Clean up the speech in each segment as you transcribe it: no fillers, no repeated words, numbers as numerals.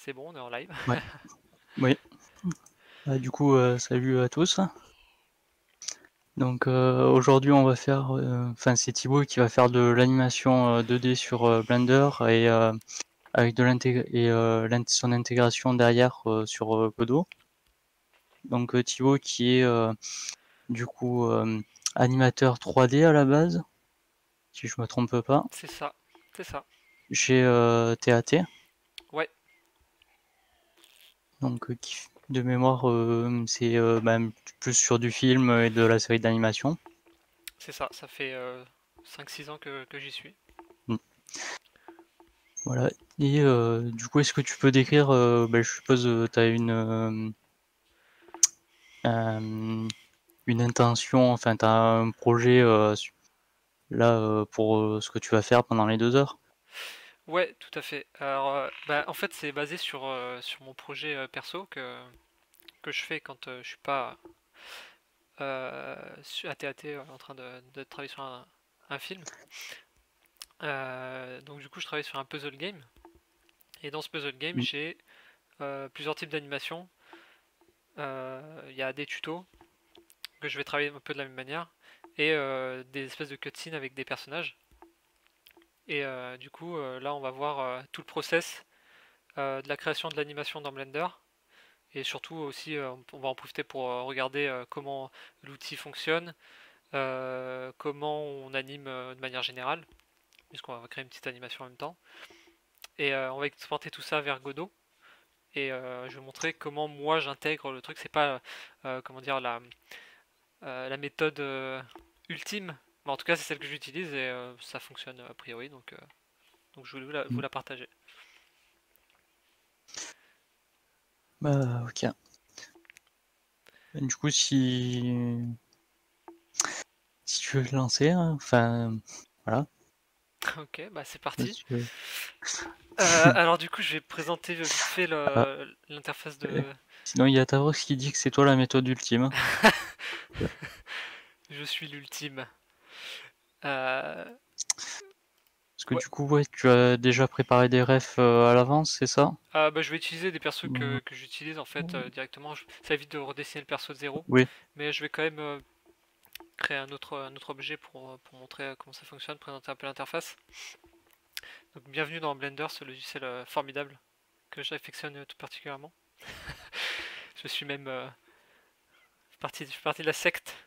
C'est bon, on est en live. Ouais, oui. Du coup, salut à tous. Donc, aujourd'hui, on va faire, enfin, c'est Thibaut qui va faire de l'animation 2D sur Blender et avec de son intégration derrière sur Godot. Donc, Thibaut qui est du coup animateur 3D à la base, si je me trompe pas, C'est ça, c'est ça. chez TAT. Ouais, Donc, de mémoire, c'est plus sur du film et de la série d'animation. c'est ça. Ça fait 5-6 ans que j'y suis. Mm. Voilà. Et du coup, est-ce que tu peux décrire, je suppose, tu as une intention, enfin, tu as un projet là pour ce que tu vas faire pendant les 2 heures? Ouais, tout à fait. Alors, en fait, c'est basé sur mon projet perso que je fais quand je suis pas à TAT en train de travailler sur un film. Donc, du coup, je travaille sur un puzzle game. Et dans ce puzzle game, Mm. j'ai plusieurs types d'animation. Il y a des tutos que je vais travailler un peu de la même manière et des espèces de cutscenes avec des personnages. Et du coup, là, on va voir tout le process de la création de l'animation dans Blender. Et surtout aussi, on va en profiter pour regarder comment l'outil fonctionne, comment on anime de manière générale, puisqu'on va créer une petite animation en même temps. Et on va exporter tout ça vers Godot. Et je vais montrer comment moi j'intègre le truc. C'est pas comment dire la méthode ultime, mais en tout cas c'est celle que j'utilise et ça fonctionne a priori. Donc je voulais vous Mm. la partager. Bah, ok. Du coup, si tu veux te lancer, hein, enfin, voilà. Ok, bah c'est parti. Si tu veux. Alors du coup, je vais présenter vite fait Ah, l'interface euh, de. sinon, il y a Tavros qui dit que c'est toi la méthode ultime. Je suis l'ultime. Euh, Parce que ouais. du coup, ouais, tu as déjà préparé des refs à l'avance, c'est ça? Je vais utiliser des persos Euh, que j'utilise en fait directement. Ça évite de redessiner le perso de zéro, Oui. mais je vais quand même créer un autre objet pour montrer comment ça fonctionne, présenter un peu l'interface. Donc bienvenue dans Blender, ce logiciel formidable que j'affectionne tout particulièrement. Je suis même je fais partie de la secte.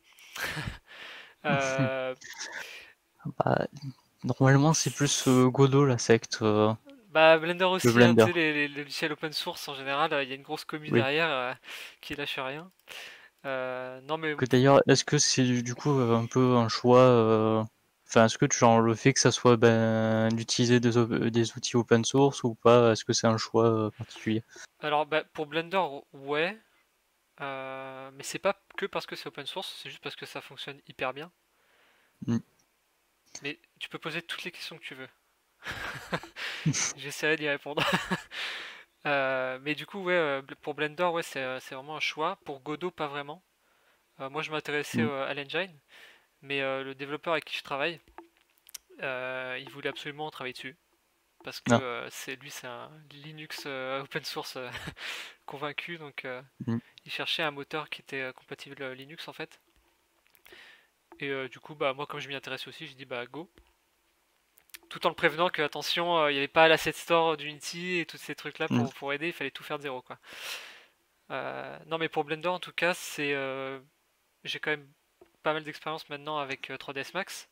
Euh, Bah, normalement, c'est plus Godot la secte Blender que aussi, hein, tu Blender. sais, les logiciels open source en général, il y a une grosse commu Oui. derrière qui lâche rien. Non mais Que d'ailleurs, est-ce que c'est du coup un peu un choix enfin, est-ce que tu genre le fait que ça soit d'utiliser des outils open source ou pas, est-ce que c'est un choix particulier? alors pour Blender, ouais, mais c'est pas que parce que c'est open source, c'est juste parce que ça fonctionne hyper bien. Mm. Mais tu peux poser toutes les questions que tu veux. J'essaierai d'y répondre. Mais du coup, ouais, pour Blender, ouais, c'est vraiment un choix. Pour Godot, pas vraiment. Moi, je m'intéressais Mm. à l'engine, mais le développeur avec qui je travaille, il voulait absolument travailler dessus. Parce que Ah. c'est un Linux open source convaincu, donc Mm. il cherchait un moteur qui était compatible Linux en fait. Et du coup, moi, comme je m'y intéressais aussi, j'ai dit bah go. Tout en le prévenant que attention, il n'y avait pas l'asset store d'Unity et tous ces trucs là Mm. pour aider, il fallait tout faire de zéro quoi. Non, mais pour Blender en tout cas, j'ai quand même pas mal d'expérience maintenant avec 3ds Max,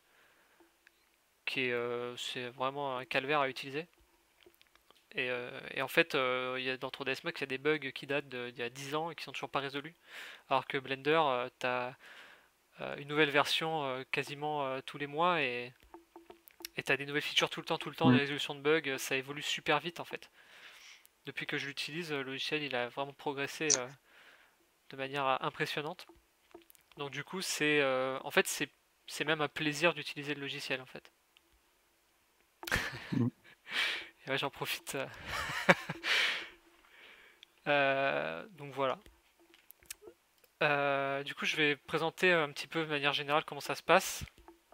c'est vraiment un calvaire à utiliser. Et en fait, dans 3ds Max, il y a des bugs qui datent d'il y a 10 ans et qui sont toujours pas résolus. Alors que Blender, t'as une nouvelle version quasiment tous les mois et t'as des nouvelles features tout le temps, des Mm. résolutions de bugs, ça évolue super vite en fait. Depuis que je l'utilise, le logiciel il a vraiment progressé de manière impressionnante. Donc du coup, en fait c'est même un plaisir d'utiliser le logiciel en fait. Mm. Et ouais, j'en profite. Donc voilà. Du coup, je vais présenter un petit peu de manière générale comment ça se passe.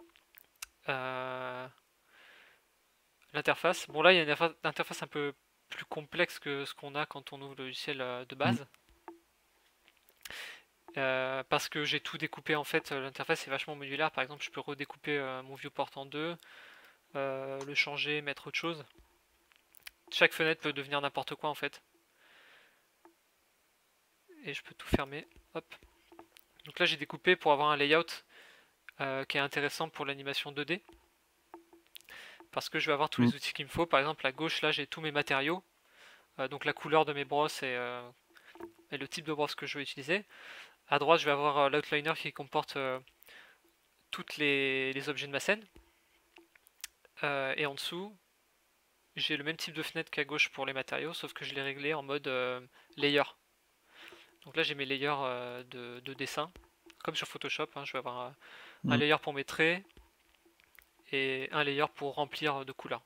Euh, L'interface. Bon là, il y a une interface un peu plus complexe que ce qu'on a quand on ouvre le logiciel de base. Parce que j'ai tout découpé en fait, l'interface est vachement modulaire. Par exemple, je peux redécouper mon viewport en deux, le changer, mettre autre chose. Chaque fenêtre peut devenir n'importe quoi en fait. Et je peux tout fermer. Hop. Donc là, j'ai découpé pour avoir un layout qui est intéressant pour l'animation 2D. Parce que je vais avoir tous les outils qu'il me faut. Par exemple, à gauche, là, j'ai tous mes matériaux. Donc la couleur de mes brosses et le type de brosse que je vais utiliser. À droite, je vais avoir l'outliner qui comporte tous les objets de ma scène. Et en dessous, j'ai le même type de fenêtre qu'à gauche pour les matériaux, sauf que je l'ai réglé en mode layer. Donc là, j'ai mes layers de dessin, comme sur Photoshop. Hein, je vais avoir un layer pour mes traits et un layer pour remplir de couleurs.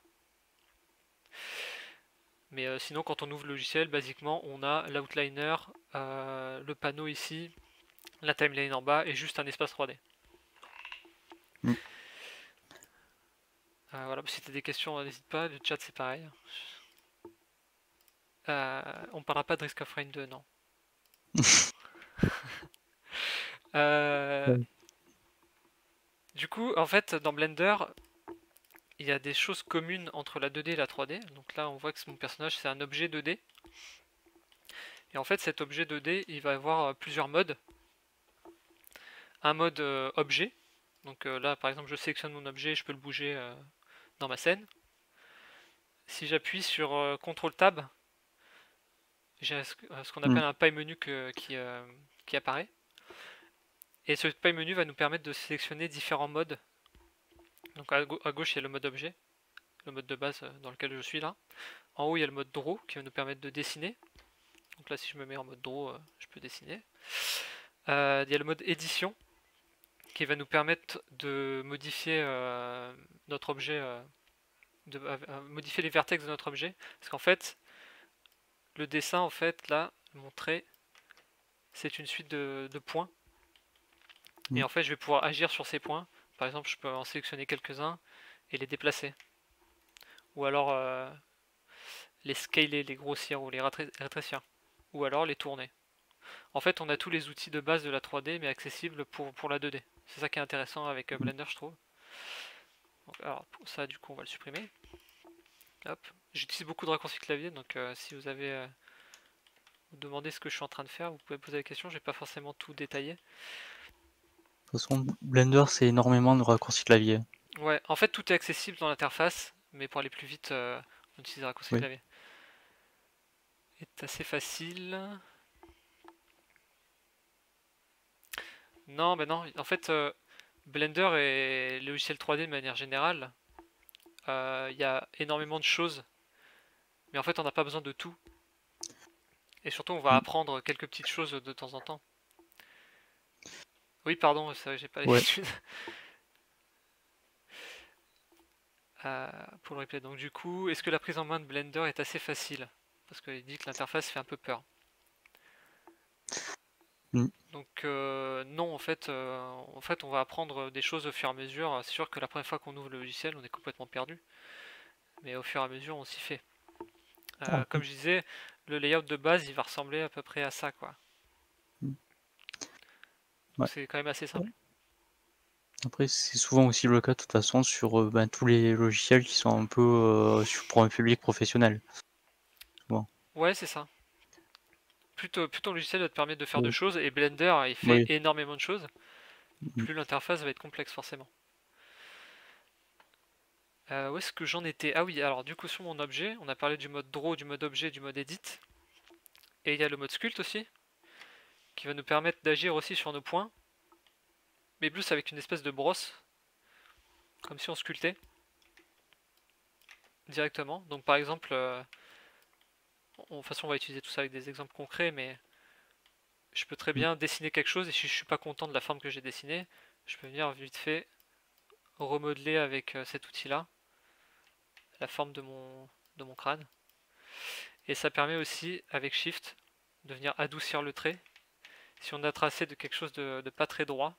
Mais sinon, quand on ouvre le logiciel, basiquement, on a l'outliner, le panneau ici, la timeline en bas et juste un espace 3D. Voilà, si tu as des questions, n'hésite pas, le chat c'est pareil. On parlera pas de Risk of Rain 2, non. Du coup, en fait, dans Blender, il y a des choses communes entre la 2D et la 3D. Donc là, on voit que mon personnage, c'est un objet 2D. Et en fait, cet objet 2D, il va avoir plusieurs modes. Un mode objet. Donc là, par exemple, je sélectionne mon objet, je peux le bouger dans ma scène. Si j'appuie sur CTRL Tab, j'ai ce qu'on appelle un pie menu qui apparaît. Et ce pie menu va nous permettre de sélectionner différents modes. Donc à gauche, il y a le mode objet, le mode de base dans lequel je suis là. En haut, il y a le mode draw qui va nous permettre de dessiner. Donc là, si je me mets en mode draw, je peux dessiner. Il y a le mode édition qui va nous permettre de modifier notre objet, de modifier les vertex de notre objet. Parce qu'en fait, le dessin, en fait, là, mon trait, c'est une suite de points. Et en fait, je vais pouvoir agir sur ces points. Par exemple, je peux en sélectionner quelques-uns et les déplacer. Ou alors les scaler, les grossir ou les rétrécir. Ou alors les tourner. En fait, on a tous les outils de base de la 3D, mais accessibles pour la 2D. C'est ça qui est intéressant avec Blender, je trouve. Donc, alors, pour ça, du coup, on va le supprimer. Hop. J'utilise beaucoup de raccourcis clavier, donc si vous avez vous demandez ce que je suis en train de faire, vous pouvez poser la question, je vais pas forcément tout détailler. De toute façon, Blender, c'est énormément de raccourcis clavier. Ouais, en fait, tout est accessible dans l'interface, mais pour aller plus vite, on utilise les raccourcis clavier. C'est assez facile. Non, ben non, en fait, Blender et les logiciels 3D de manière générale, il y a énormément de choses, mais en fait, on n'a pas besoin de tout. Et surtout, on va apprendre quelques petites choses de temps en temps. Oui, pardon, c'est vrai, j'ai pas l'habitude. Pour le replay. Donc du coup, est-ce que la prise en main de Blender est assez facile? Parce qu'il dit que l'interface fait un peu peur. Donc non, en fait, on va apprendre des choses au fur et à mesure. C'est sûr que la première fois qu'on ouvre le logiciel, on est complètement perdu. Mais au fur et à mesure, on s'y fait. Comme je disais, le layout de base, il va ressembler à peu près à ça, quoi. C'est quand même assez simple. Après, c'est souvent aussi le cas de toute façon sur tous les logiciels qui sont un peu pour un public professionnel. Bon. Ouais, c'est ça. Plus ton logiciel va te permettre de faire de choses, et Blender, il fait énormément de choses, plus l'interface va être complexe forcément. Où est-ce que j'en étais? Ah oui, alors du coup sur mon objet, on a parlé du mode draw, du mode objet, du mode edit. Et il y a le mode sculpt aussi, qui va nous permettre d'agir aussi sur nos points, mais plus avec une espèce de brosse, comme si on sculptait directement. Donc par exemple, de toute façon on va utiliser tout ça avec des exemples concrets, mais je peux très bien dessiner quelque chose, et si je suis pas content de la forme que j'ai dessinée, je peux venir vite fait remodeler avec cet outil-là la forme de mon crâne. Et ça permet aussi, avec Shift, de venir adoucir le trait. Si on a tracé de quelque chose de pas très droit,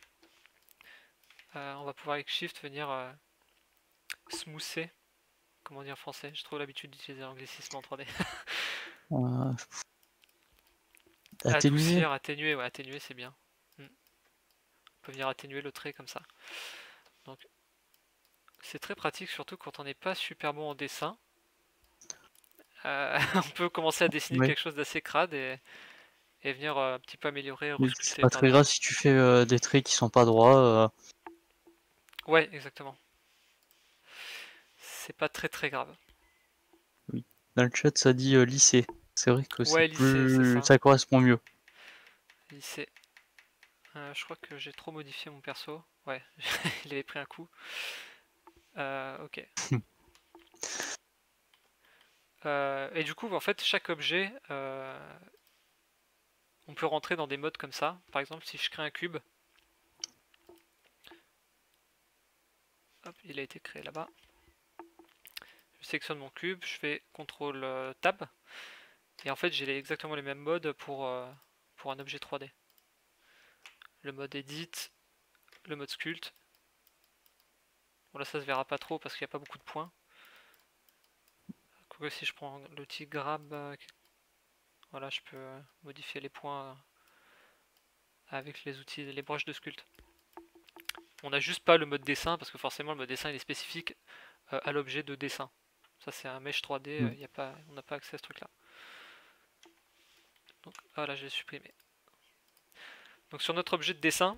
on va pouvoir avec Shift venir smoother, comment dire en français, j'ai trop l'habitude d'utiliser l'anglicisme en 3D. Euh, atténuer. Adoucir, atténuer, ouais, atténuer c'est bien. On peut venir atténuer le trait comme ça. Donc c'est très pratique, surtout quand on n'est pas super bon en dessin. On peut commencer à dessiner Ouais. quelque chose d'assez crade et venir un petit peu améliorer, Mais c'est resculpter pas par très derrière. grave si tu fais des traits qui sont pas droits. Ouais, exactement. C'est pas très très grave. Oui. Dans le chat, ça dit lycée. C'est vrai que c'est Ouais, lycée, c'est plus, ça. ça correspond mieux. Lycée. Je crois que j'ai trop modifié mon perso. Ouais, il avait pris un coup. Ok. Et du coup, en fait, chaque objet, on peut rentrer dans des modes comme ça. Par exemple, si je crée un cube, hop, il a été créé là-bas. Je sélectionne mon cube, je fais CTRL Tab, et en fait, j'ai exactement les mêmes modes pour un objet 3D. Le mode Edit, le mode Sculpt. Bon, là, ça se verra pas trop parce qu'il n'y a pas beaucoup de points. Quoique, si je prends l'outil Grab, voilà, je peux modifier les points avec les outils, les brushes de sculpt. On n'a juste pas le mode dessin parce que forcément le mode dessin il est spécifique à l'objet de dessin. Ça c'est un mesh 3D, Mm. on n'a pas accès à ce truc là. Donc voilà, je l'ai supprimé. Donc sur notre objet de dessin,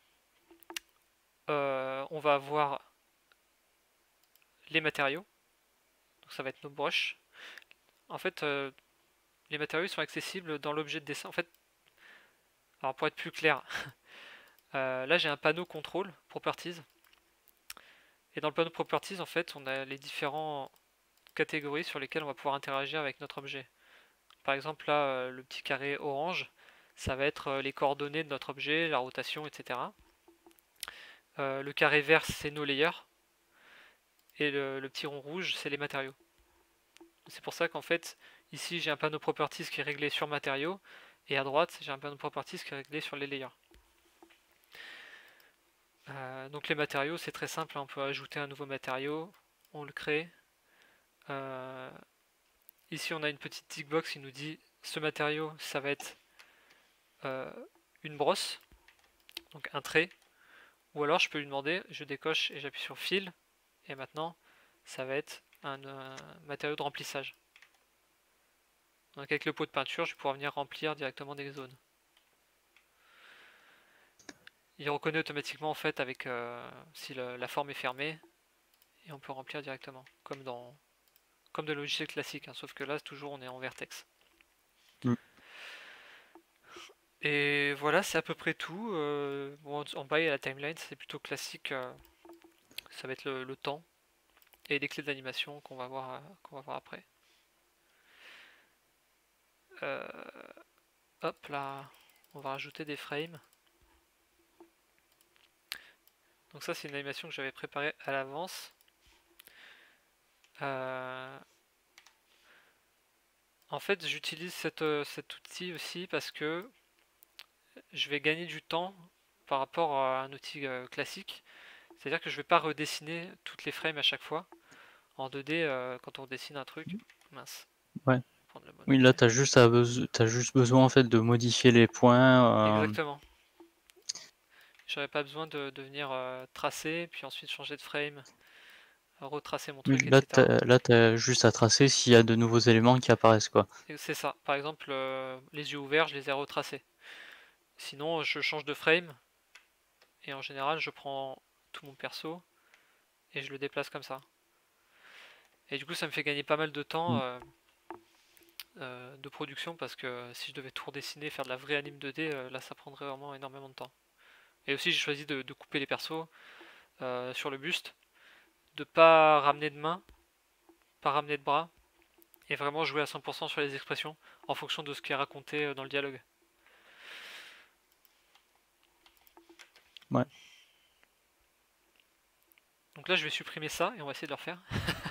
on va avoir les matériaux. Donc ça va être nos brushes. En fait, les matériaux sont accessibles dans l'objet de dessin. En fait, alors pour être plus clair, là j'ai un panneau contrôle properties. Et dans le panneau properties, en fait, on a les différentes catégories sur lesquelles on va pouvoir interagir avec notre objet. Par exemple, là, le petit carré orange, ça va être les coordonnées de notre objet, la rotation, etc. Le carré vert, c'est nos layers. Et le petit rond rouge, c'est les matériaux. C'est pour ça qu'en fait, ici, j'ai un panneau properties qui est réglé sur matériaux. Et à droite, j'ai un panneau properties qui est réglé sur les layers. Donc les matériaux, c'est très simple. On peut ajouter un nouveau matériau. On le crée. Euh, Ici, on a une petite tick box qui nous dit ce matériau, ça va être une brosse, donc un trait. Ou alors, je peux lui demander, je décoche et j'appuie sur Fill. Et maintenant, ça va être un matériau de remplissage. Donc, avec le pot de peinture, je vais pouvoir venir remplir directement des zones. Il reconnaît automatiquement en fait avec si la forme est fermée et on peut remplir directement, comme de logiciel classique, hein, sauf que là, toujours, on est en vertex. Mm. Et voilà, c'est à peu près tout. Bon, en bas, il y a la timeline, c'est plutôt classique. Ça va être le temps et les clés d'animation qu'on va voir après. Euh, Hop là, on va rajouter des frames. Donc ça, c'est une animation que j'avais préparée à l'avance. En fait, j'utilise cet outil aussi parce que je vais gagner du temps par rapport à un outil classique. C'est-à-dire que je ne vais pas redessiner toutes les frames à chaque fois. En 2D, quand on dessine un truc, mince. Ouais. Prendre le bon Oui, là, objet. t'as juste besoin en fait de modifier les points. Exactement. J'aurais pas besoin de venir tracer, puis ensuite changer de frame, retracer mon Oui, truc, etc. là, t'as juste à tracer s'il y a de nouveaux éléments qui apparaissent, quoi. Et c'est ça. Par exemple, les yeux ouverts, je les ai retracés. Sinon, je change de frame, et en général, je prends tout mon perso, et je le déplace comme ça. Et du coup, ça me fait gagner pas mal de temps Mm. de production, parce que si je devais tout redessiner, faire de la vraie anime 2D, là, ça prendrait vraiment énormément de temps. Et aussi, j'ai choisi de couper les persos sur le buste, de pas ramener de main, pas ramener de bras, et vraiment jouer à 100% sur les expressions en fonction de ce qui est raconté dans le dialogue. Ouais. Donc là, je vais supprimer ça et on va essayer de le refaire.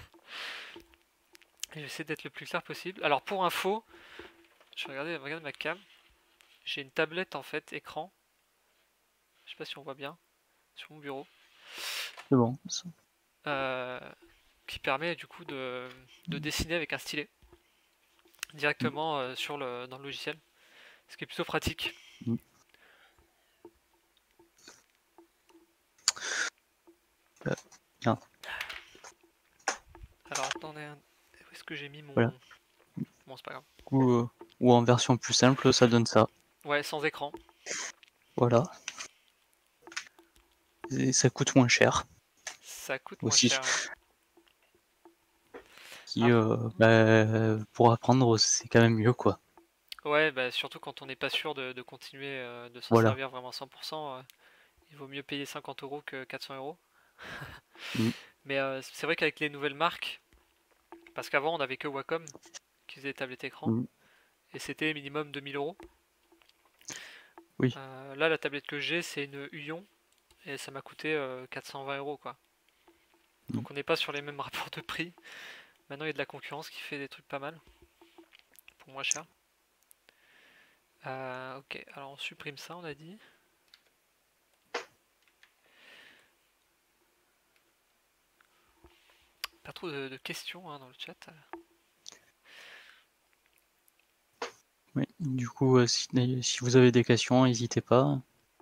Et je vais essayer d'être le plus clair possible. Alors pour info, je vais regarder ma cam. J'ai une tablette en fait, écran. Je sais pas si on voit bien sur mon bureau. C'est bon. Euh, qui permet du coup de dessiner avec un stylet directement dans le logiciel, ce qui est plutôt pratique. Bien. Alors attendez, où est-ce que j'ai mis mon... Voilà. Bon, c'est pas grave. Ou en version plus simple, ça donne ça. Ouais, sans écran. Voilà. Et ça coûte moins cher Ça coûte moins aussi. cher. Qui, pour apprendre, c'est quand même mieux, quoi. Ouais, bah, surtout quand on n'est pas sûr de continuer de s'en Voilà. servir vraiment 100%, il vaut mieux payer 50 euros que 400 euros. Mm. Mais c'est vrai qu'avec les nouvelles marques, parce qu'avant on avait que Wacom qui faisait des tablettes écran, Mm. et c'était minimum 2000 euros. Oui. Là, la tablette que j'ai, c'est une Uion, et ça m'a coûté 420 euros, quoi. Mm. Donc on n'est pas sur les mêmes rapports de prix. Maintenant, il y a de la concurrence qui fait des trucs pas mal, pour moins cher. Ok, alors on supprime ça, on a dit. Pas trop de questions hein, dans le chat. Oui. Du coup, si vous avez des questions, n'hésitez pas.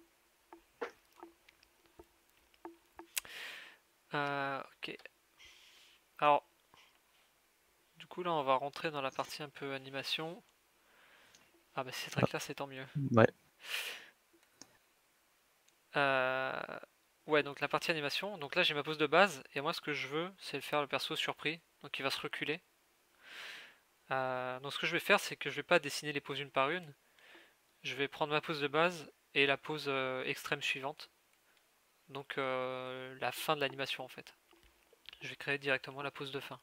Ok. Alors, du coup là, on va rentrer dans la partie un peu animation. Ah bah si c'est très Ah, clair, c'est tant mieux. ouais. Ouais, donc la partie animation. Donc là, j'ai ma pose de base, et moi, ce que je veux, c'est faire le perso surpris. Donc il va se reculer. Donc ce que je vais faire, c'est que je vais pas dessiner les poses une par une. Je vais prendre ma pose de base et la pose extrême suivante. Donc la fin de l'animation en fait. Je vais créer directement la pose de fin.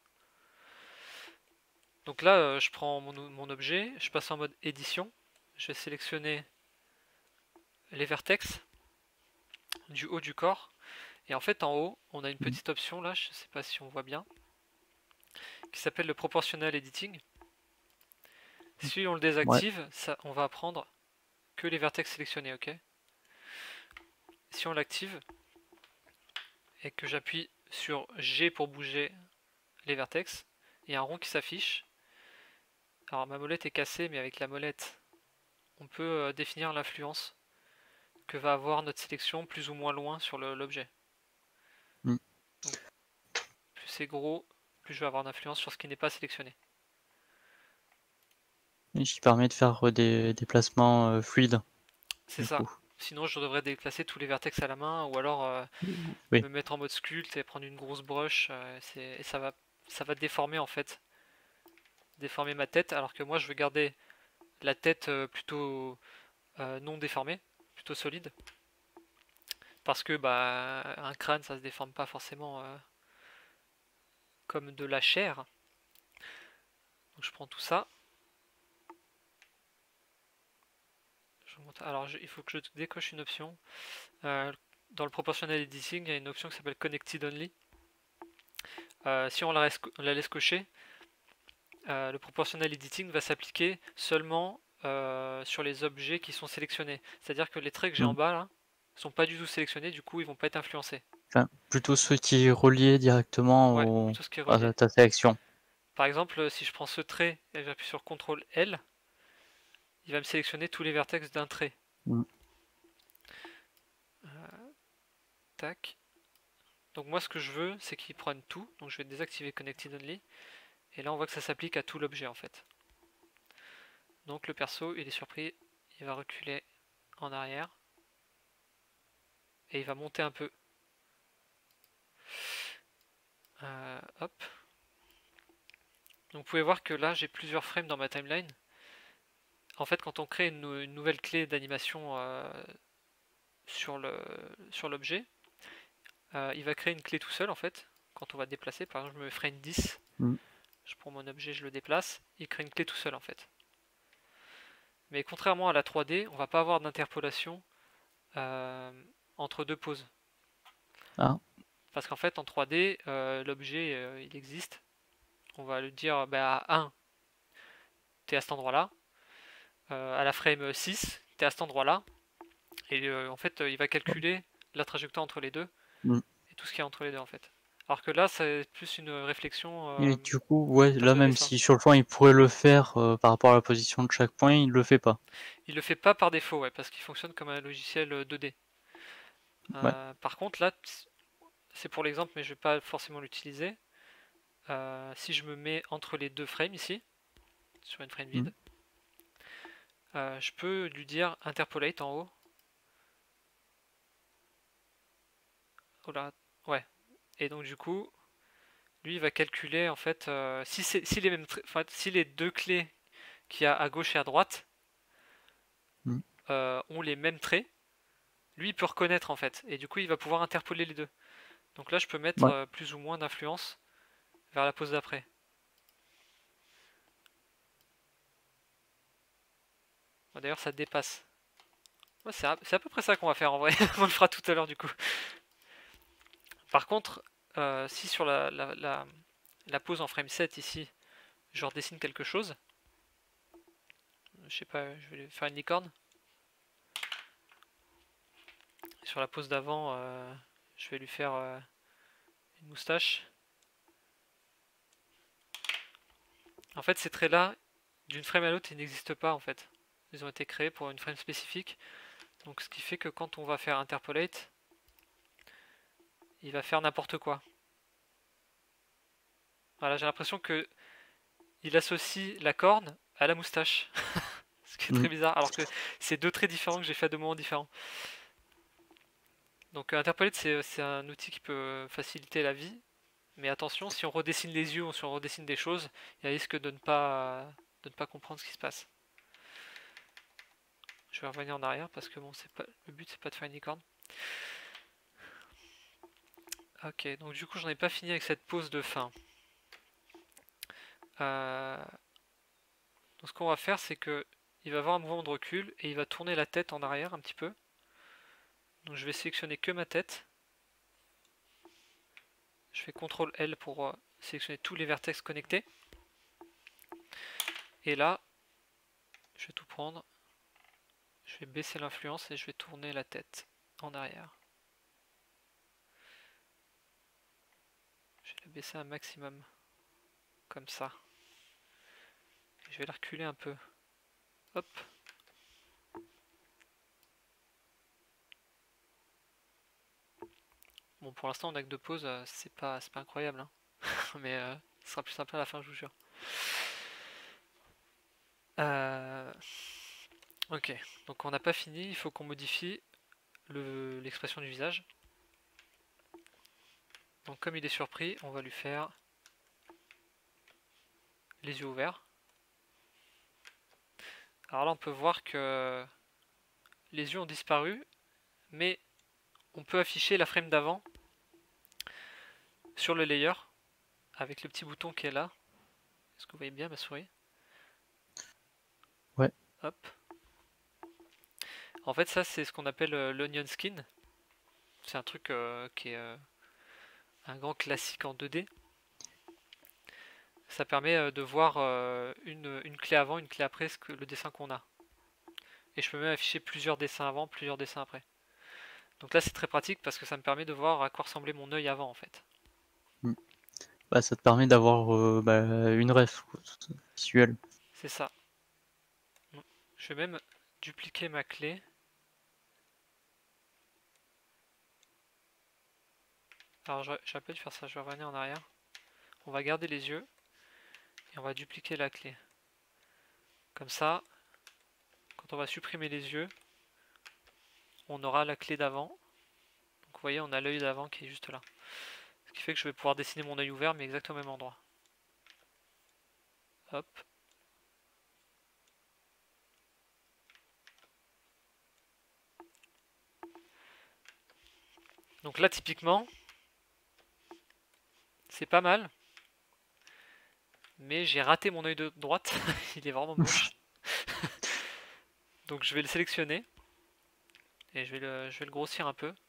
Donc là, je prends mon objet, je passe en mode édition. Je vais sélectionner les vertex du haut du corps. Et en fait, en haut, on a une Mm. petite option là, je sais pas si on voit bien, qui s'appelle le proportional editing. Si on le Ouais. désactive, ça, on va prendre que les vertex sélectionnés, ok? Si on l'active et que j'appuie sur G pour bouger les vertex, il y a un rond qui s'affiche. Alors ma molette est cassée, mais avec la molette, on peut définir l'influence que va avoir notre sélection plus ou moins loin sur l'objet. Mm. Donc plus c'est gros, plus je vais avoir d'influence sur ce qui n'est pas sélectionné. Et qui permet de faire des déplacements fluides, C'est du ça. coup. Sinon je devrais déplacer tous les vertex à la main ou alors Oui. me mettre en mode sculpte et prendre une grosse broche et ça va déformer en fait. Déformer ma tête alors que moi je veux garder la tête plutôt non déformée, plutôt solide. Parce que bah un crâne ça se déforme pas forcément comme de la chair. Donc je prends tout ça. Alors il faut que je décoche une option. Dans le proportional editing, il y a une option qui s'appelle Connected Only. Si on la laisse cocher, le proportional editing va s'appliquer seulement sur les objets qui sont sélectionnés. C'est-à-dire que les traits que j'ai en Mm. bas là sont pas du tout sélectionnés, du coup ils vont pas être influencés. Enfin, plutôt ceux qui est relié Ouais, directement tout ce qui est relié. à ta sélection. Par exemple, si je prends ce trait et j'appuie sur CTRL L, il va me sélectionner tous les vertex d'un trait. Mm. Tac. Donc moi ce que je veux, c'est qu'il prenne tout. Donc je vais désactiver Connected Only. Et là on voit que ça s'applique à tout l'objet en fait. Donc le perso, il est surpris, il va reculer en arrière. Et il va monter un peu. Hop. Donc vous pouvez voir que là j'ai plusieurs frames dans ma timeline. En fait quand on crée une nouvelle clé d'animation sur l'objet, il va créer une clé tout seul en fait. Quand on va déplacer, par exemple je me mets frame 10, Mm. je prends mon objet, je le déplace, il crée une clé tout seul en fait. Mais contrairement à la 3D, on va pas avoir d'interpolation euh, entre deux poses. Ah. Parce qu'en fait en 3D, l'objet il existe. On va le dire bah, à 1, t'es à cet endroit-là. À la frame 6, t'es à cet endroit-là. Et en fait, il va calculer la trajectoire entre les deux Mm. et tout ce qu'il y a entre les deux en fait. Alors que là, c'est plus une réflexion Et du coup, ouais, en termes là, de même dessin. si sur le fond, il pourrait le faire par rapport à la position de chaque point, il le fait pas. Il le fait pas par défaut, ouais, parce qu'il fonctionne comme un logiciel 2D. Ouais. Par contre, là, c'est pour l'exemple, mais je vais pas forcément l'utiliser. Si je me mets entre les deux frames ici, sur une frame Mm. vide, je peux lui dire interpolate en haut. Oh là, ouais. Et donc du coup, lui il va calculer en fait si les mêmes, enfin, si les deux clés qu'il y a à gauche et à droite Mm. ont les mêmes traits, lui il peut reconnaître en fait, et du coup il va pouvoir interpoler les deux. Donc là je peux mettre Ouais. plus ou moins d'influence vers la pose d'après. Bon, d'ailleurs ça dépasse. Ouais, c'est à peu près ça qu'on va faire en vrai. On le fera tout à l'heure du coup. Par contre, si sur la pose en frame 7 ici, je redessine quelque chose, je sais pas, je vais faire une licorne. Sur la pose d'avant, je vais lui faire une moustache. En fait, ces traits-là, d'une frame à l'autre, ils n'existent pas en fait. Ils ont été créés pour une frame spécifique. Donc ce qui fait que quand on va faire interpolate, il va faire n'importe quoi. Voilà, j'ai l'impression que il associe la corne à la moustache. Ce qui est Mm. très bizarre, alors que c'est deux traits différents que j'ai fait à deux moments différents. Donc interpolate, c'est un outil qui peut faciliter la vie. Mais attention, si on redessine les yeux ou si on redessine des choses, il y a risque de ne pas comprendre ce qui se passe. Je vais revenir en arrière parce que bon, c'est pas le but, c'est pas de faire une licorne. Ok, donc du coup, j'en ai pas fini avec cette pause de fin. Euh, donc ce qu'on va faire, c'est que il va avoir un mouvement de recul et il va tourner la tête en arrière un petit peu. Donc je vais sélectionner que ma tête. Je fais CTRL L pour sélectionner tous les vertex connectés. Et là, je vais tout prendre. Je vais baisser l'influence et je vais tourner la tête en arrière. Je vais la baisser un maximum. Comme ça. Je vais la reculer un peu. Hop. Bon, pour l'instant, on a que deux pauses. C'est pas incroyable. Hein. Mais ce sera plus simple à la fin, je vous jure. Ok. Donc on n'a pas fini. Il faut qu'on modifie l'expression du visage. Donc comme il est surpris, on va lui faire les yeux ouverts. Alors là, on peut voir que les yeux ont disparu, mais on peut afficher la frame d'avant sur le layer avec le petit bouton qui est là. Est-ce que vous voyez bien ma souris? Ouais. Hop. En fait, ça, c'est ce qu'on appelle l'onion skin. C'est un truc qui est un grand classique en 2D. Ça permet de voir une clé avant, une clé après le dessin qu'on a. Et je peux même afficher plusieurs dessins avant, plusieurs dessins après. Donc là, c'est très pratique parce que ça me permet de voir à quoi ressemblait mon œil avant en fait. Mm. Bah, ça te permet d'avoir une ref visuelle. C'est ça. Je vais même dupliquer ma clé. Alors j'aurais pas dû faire ça, je vais revenir en arrière. On va garder les yeux et on va dupliquer la clé. Comme ça, quand on va supprimer les yeux, on aura la clé d'avant. Donc vous voyez, on a l'œil d'avant qui est juste là. Ce qui fait que je vais pouvoir dessiner mon œil ouvert mais exactement au même endroit. Hop. Donc là typiquement, c'est pas mal. Mais j'ai raté mon œil de droite. Il est vraiment moche. Donc je vais le sélectionner. Et je vais le grossir un peu.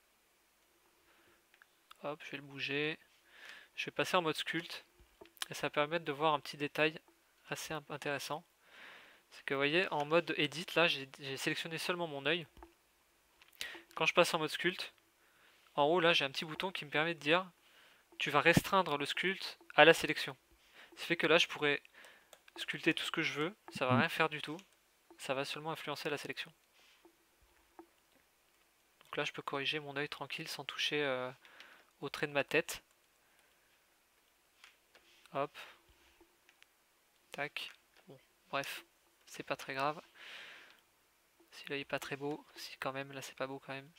Hop, je vais le bouger. Je vais passer en mode sculpt. Et ça va permettre de voir un petit détail assez intéressant. C'est que vous voyez, en mode edit, là, j'ai sélectionné seulement mon œil. Quand je passe en mode sculpt, en haut, là, j'ai un petit bouton qui me permet de dire tu vas restreindre le sculpte à la sélection. Ce qui fait que là, je pourrais sculpter tout ce que je veux, ça va rien faire du tout, ça va seulement influencer la sélection. Donc là, je peux corriger mon œil tranquille sans toucher au trait de ma tête. Hop. Tac. Bon, bref, c'est pas très grave. Si là il est pas très beau, si quand même, là c'est pas beau quand même.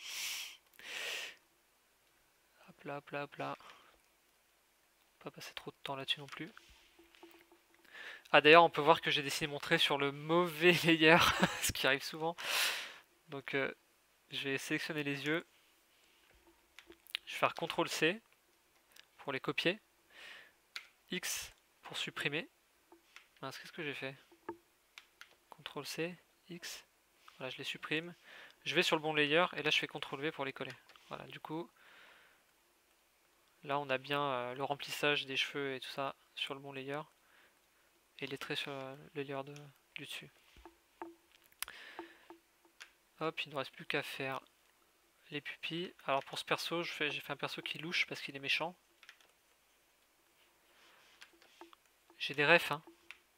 Hop là, hop là, hop là. Pas passer trop de temps là-dessus non plus. Ah d'ailleurs, on peut voir que j'ai dessiné mon trait sur le mauvais layer, ce qui arrive souvent. Donc je vais sélectionner les yeux. Je vais faire CTRL-C pour les copier. X pour supprimer. Qu'est-ce que j'ai fait? CTRL-C, X. Voilà, je les supprime. Je vais sur le bon layer et là je fais CTRL-V pour les coller. Voilà, du coup, là on a bien le remplissage des cheveux et tout ça sur le bon layer. Et les traits sur le layer du dessus. Hop, il ne nous reste plus qu'à faire les pupilles. Alors pour ce perso, j'ai fait un perso qui louche parce qu'il est méchant. J'ai des refs, hein.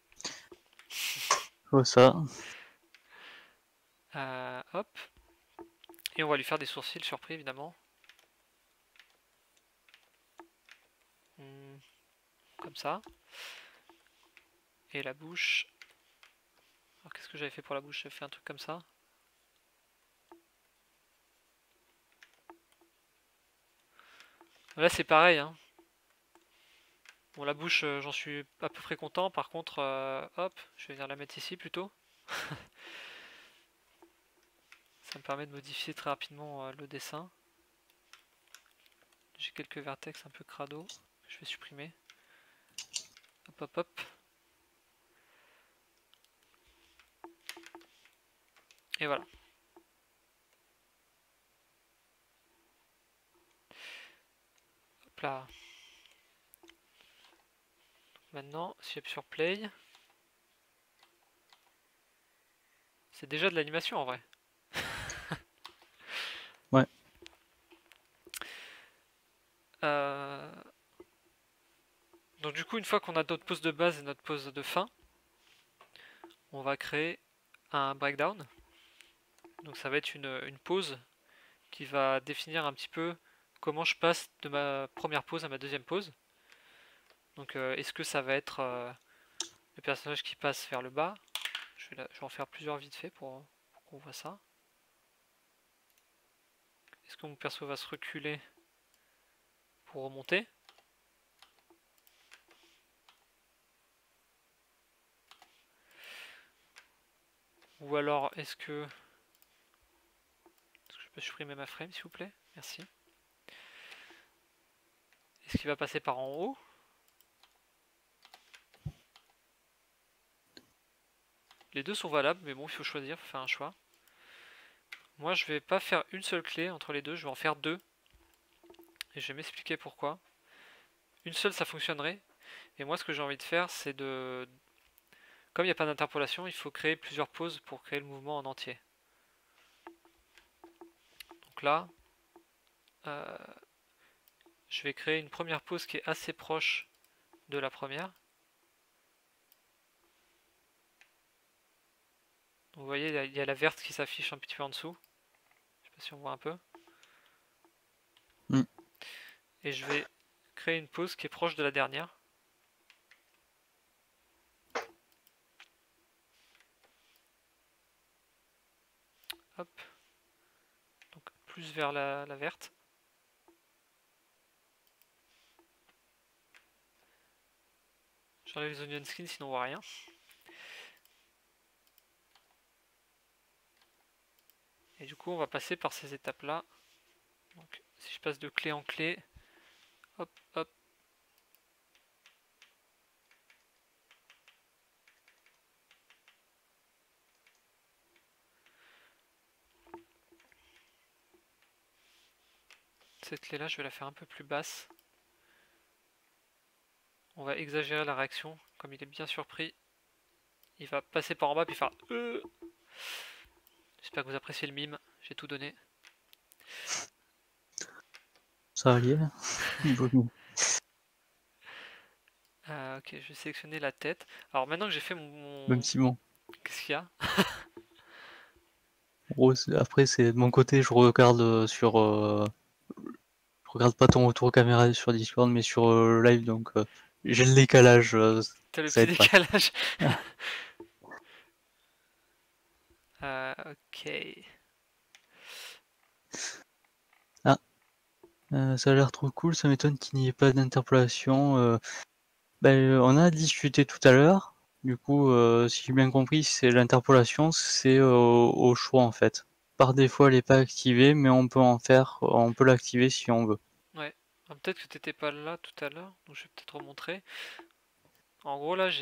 Oh, ça. Hop. Et on va lui faire des sourcils surpris évidemment. Comme ça. Et la bouche. Alors qu'est-ce que j'avais fait pour la bouche? J'avais fait un truc comme ça. Là c'est pareil, hein. Bon, la bouche, j'en suis à peu près content. Par contre, hop, je vais venir la mettre ici plutôt. Ça me permet de modifier très rapidement le dessin. J'ai quelques vertex un peu crado. Je vais supprimer. Hop, hop, hop. Et voilà. Hop là. Maintenant, si j'appuie sur play, c'est déjà de l'animation en vrai. Ouais. Donc du coup, une fois qu'on a notre pose de base et notre pose de fin, on va créer un breakdown. Donc ça va être une pause qui va définir un petit peu comment je passe de ma première pose à ma deuxième pose. Donc est-ce que ça va être le personnage qui passe vers le bas? Je vais en faire plusieurs vite fait pour qu'on voit ça. Est-ce que mon perso va se reculer pour remonter? Ou alors est-ce que je peux supprimer ma frame s'il vous plaît? Merci. Est-ce qu'il va passer par en haut? Les deux sont valables, mais bon, il faut choisir, il faut faire un choix. Moi, je vais pas faire une seule clé entre les deux, je vais en faire deux. Et je vais m'expliquer pourquoi. Une seule, ça fonctionnerait. Et moi, ce que j'ai envie de faire, c'est de... Comme il n'y a pas d'interpolation, il faut créer plusieurs poses pour créer le mouvement en entier. Donc là, je vais créer une première pose qui est assez proche de la première. Donc vous voyez, il y a la verte qui s'affiche un petit peu en dessous. Je sais pas si on voit un peu. Et je vais créer une pose qui est proche de la dernière. Hop. Donc plus vers la verte. J'enlève les onion skins sinon on voit rien. Et du coup on va passer par ces étapes là. Donc si je passe de clé en clé, hop hop. Cette clé là je vais la faire un peu plus basse. On va exagérer la réaction, comme il est bien surpris. Il va passer par en bas puis faire J'espère que vous appréciez le mime, j'ai tout donné. Ça alliait. Ok, je vais sélectionner la tête. Alors maintenant que j'ai fait Même si bon, Qu'est-ce qu'il y a? après c'est de mon côté, je regarde je regarde pas ton retour caméra sur Discord, mais sur live, donc j'ai le décalage, T'as le ça petit aide pas. décalage. Ok. Ah, ça a l'air trop cool, ça m'étonne qu'il n'y ait pas d'interpolation. On a discuté tout à l'heure, du coup, si j'ai bien compris, c'est l'interpolation, c'est au choix en fait. Par défaut, elle n'est pas activée, mais on peut l'activer si on veut. Ouais. Ah, peut-être que t'étais pas là tout à l'heure, donc je vais peut-être remontrer. En gros, là,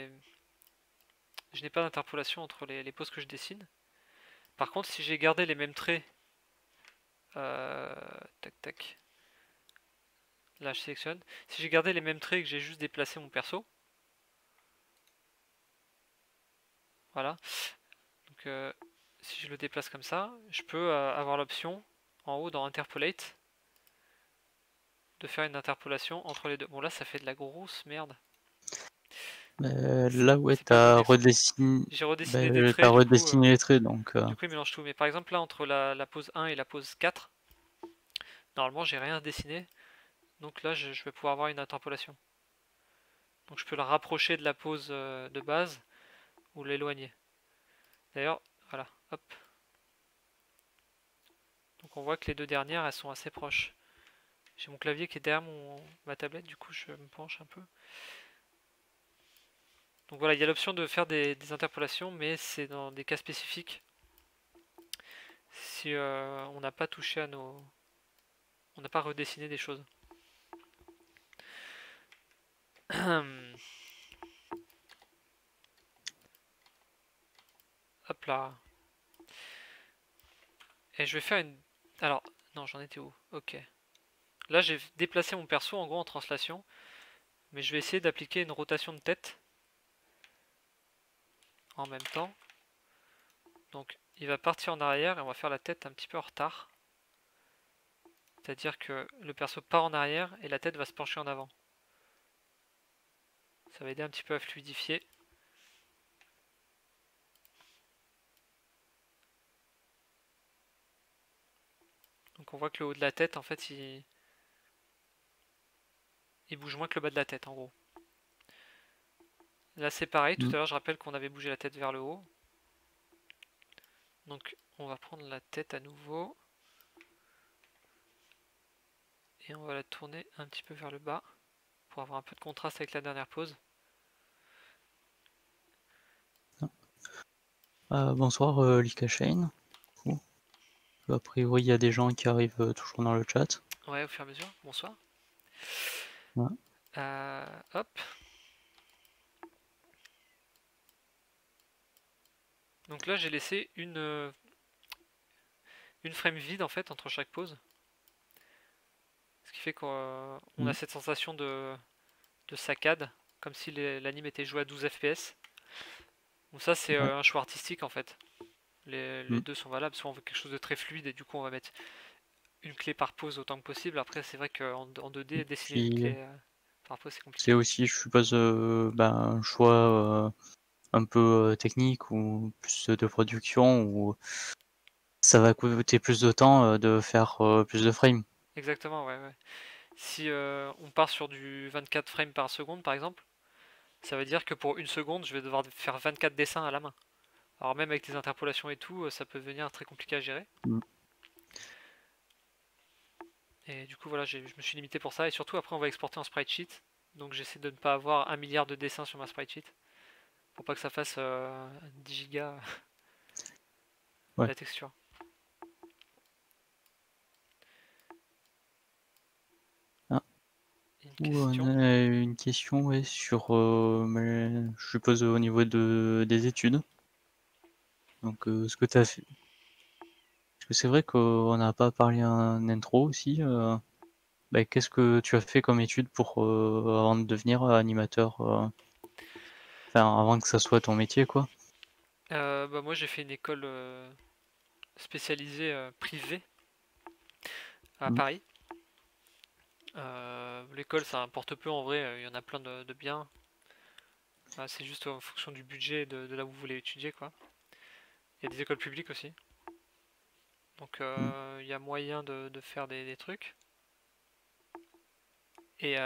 je n'ai pas d'interpolation entre les poses que je dessine. Par contre, si j'ai gardé les mêmes traits, euh, tac tac, là je sélectionne. Si j'ai gardé les mêmes traits et que j'ai juste déplacé mon perso, voilà. Donc, si je le déplace comme ça, je peux avoir l'option en haut dans Interpolate de faire une interpolation entre les deux. Bon, là, ça fait de la grosse merde. Là, ouais, C'est pas bon l'exemple. J'ai redessiné des t'as traits, redessiné les traits, donc du coup il mélange tout. Mais par exemple là, entre la pose 1 et la pose 4, normalement j'ai rien dessiné. Donc là, je vais pouvoir avoir une interpolation. Donc je peux la rapprocher de la pose de base ou l'éloigner. D'ailleurs, voilà, hop. Donc on voit que les deux dernières, elles sont assez proches. J'ai mon clavier qui est derrière ma tablette, du coup je me penche un peu. Donc voilà, il y a l'option de faire des interpolations, mais c'est dans des cas spécifiques. Si on n'a pas touché à nos... On n'a pas redessiné des choses. Hop là. Et je vais faire une... Alors, non, j'en étais où? Ok. Là, j'ai déplacé mon perso en gros en translation. Mais je vais essayer d'appliquer une rotation de tête en même temps. Donc, il va partir en arrière et on va faire la tête un petit peu en retard. C'est-à-dire que le perso part en arrière et la tête va se pencher en avant. Ça va aider un petit peu à fluidifier. Donc on voit que le haut de la tête, en fait, il bouge moins que le bas de la tête, en gros. Là, c'est pareil. Tout mm. à l'heure, je rappelle qu'on avait bougé la tête vers le haut. Donc, on va prendre la tête à nouveau. Et on va la tourner un petit peu vers le bas pour avoir un peu de contraste avec la dernière pose. Bonsoir, Lika Shane. A priori, il y a des gens qui arrivent toujours dans le chat. Ouais, au fur et à mesure. Bonsoir. Ouais. Hop. Donc là, j'ai laissé une frame vide en fait entre chaque pose. Ce qui fait qu'on a Mm. cette sensation de saccade, comme si l'anime était joué à 12 FPS. Donc ça, c'est Ouais. un choix artistique en fait. Les Mm. deux sont valables. Soit on veut quelque chose de très fluide et du coup on va mettre une clé par pose autant que possible. Après, c'est vrai qu'en 2D, dessiner une Puis, clé par pose, c'est c'est compliqué. aussi, je suppose, un choix un peu technique ou plus de production où ça va coûter plus de temps de faire plus de frames. Exactement, ouais, ouais. Si on part sur du 24 frames par seconde par exemple, ça veut dire que pour une seconde, je vais devoir faire 24 dessins à la main. Alors même avec les interpolations et tout, ça peut devenir très compliqué à gérer. Mm. Et du coup, voilà, je me suis limité pour ça. Et surtout, après, on va exporter en sprite sheet. Donc j'essaie de ne pas avoir 1 milliard de dessins sur ma sprite sheet. Pour pas que ça fasse 10 gigas Ouais. la texture. Ah. Une On question. a une question ouais, sur, je suppose, au niveau des études. Donc, ce que tu as fait. Parce que c'est vrai qu'on n'a pas parlé en intro aussi. Qu'est-ce que tu as fait comme étude pour avant de devenir animateur, enfin avant que ça soit ton métier quoi. Bah, moi, j'ai fait une école spécialisée privée à Mm. Paris. L'école, ça importe peu en vrai. Il y en a plein de biens. C'est juste en fonction du budget de là où vous voulez étudier, quoi. Il y a des écoles publiques aussi. Donc Mm. il y a moyen de faire des trucs. Et,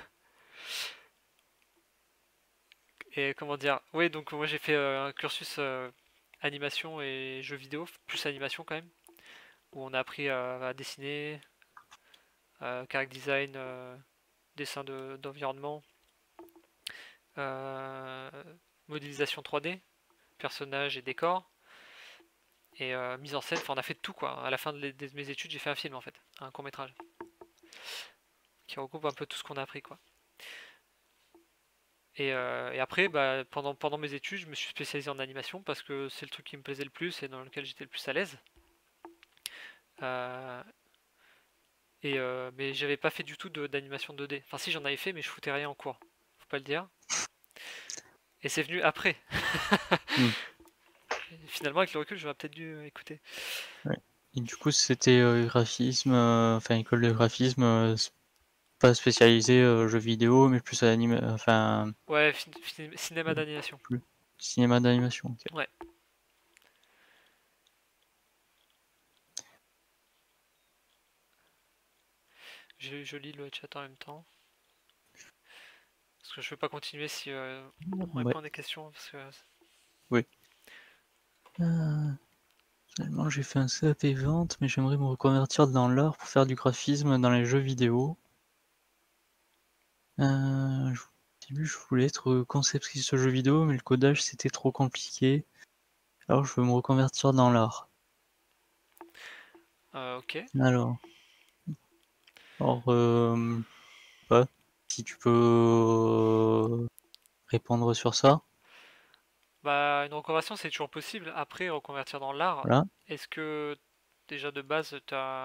et comment dire? Oui, donc moi j'ai fait un cursus animation et jeux vidéo, plus animation quand même, où on a appris à dessiner, character design, dessin d'environnement, euh, modélisation 3D, personnages et décors, et mise en scène. Enfin, on a fait de tout quoi. À la fin de mes études, j'ai fait un film en fait, un court métrage, qui regroupe un peu tout ce qu'on a appris quoi. Et après, bah, pendant mes études, je me suis spécialisé en animation parce que c'est le truc qui me plaisait le plus et dans lequel j'étais le plus à l'aise. Euh, mais j'avais pas fait du tout d'animation 2D. Enfin, si j'en avais fait, mais je foutais rien en cours. Faut pas le dire. Et c'est venu après. Mm. Et finalement, avec le recul, j'aurais peut-être dû écouter. Ouais. Et du coup, c'était graphisme, enfin école de graphisme, pas spécialisé jeux vidéo, mais plus enfin Ouais, cinéma d'animation. plus cinéma d'animation. Ok. Ouais. Je lis le chat en même temps. Parce que je veux pas continuer si on Ouais, répond à des questions. Parce que... oui. Finalement, j'ai fait un CAP vente, mais j'aimerais me reconvertir dans l'art pour faire du graphisme dans les jeux vidéo. Au début, je voulais être conceptrice de jeux vidéo, mais le codage c'était trop compliqué. Alors, je veux me reconvertir dans l'art. Ok. Alors, alors, ouais, si tu peux répondre sur ça, Bah, une reconversion, c'est toujours possible. Après, reconvertir dans l'art, voilà. est-ce que déjà de base,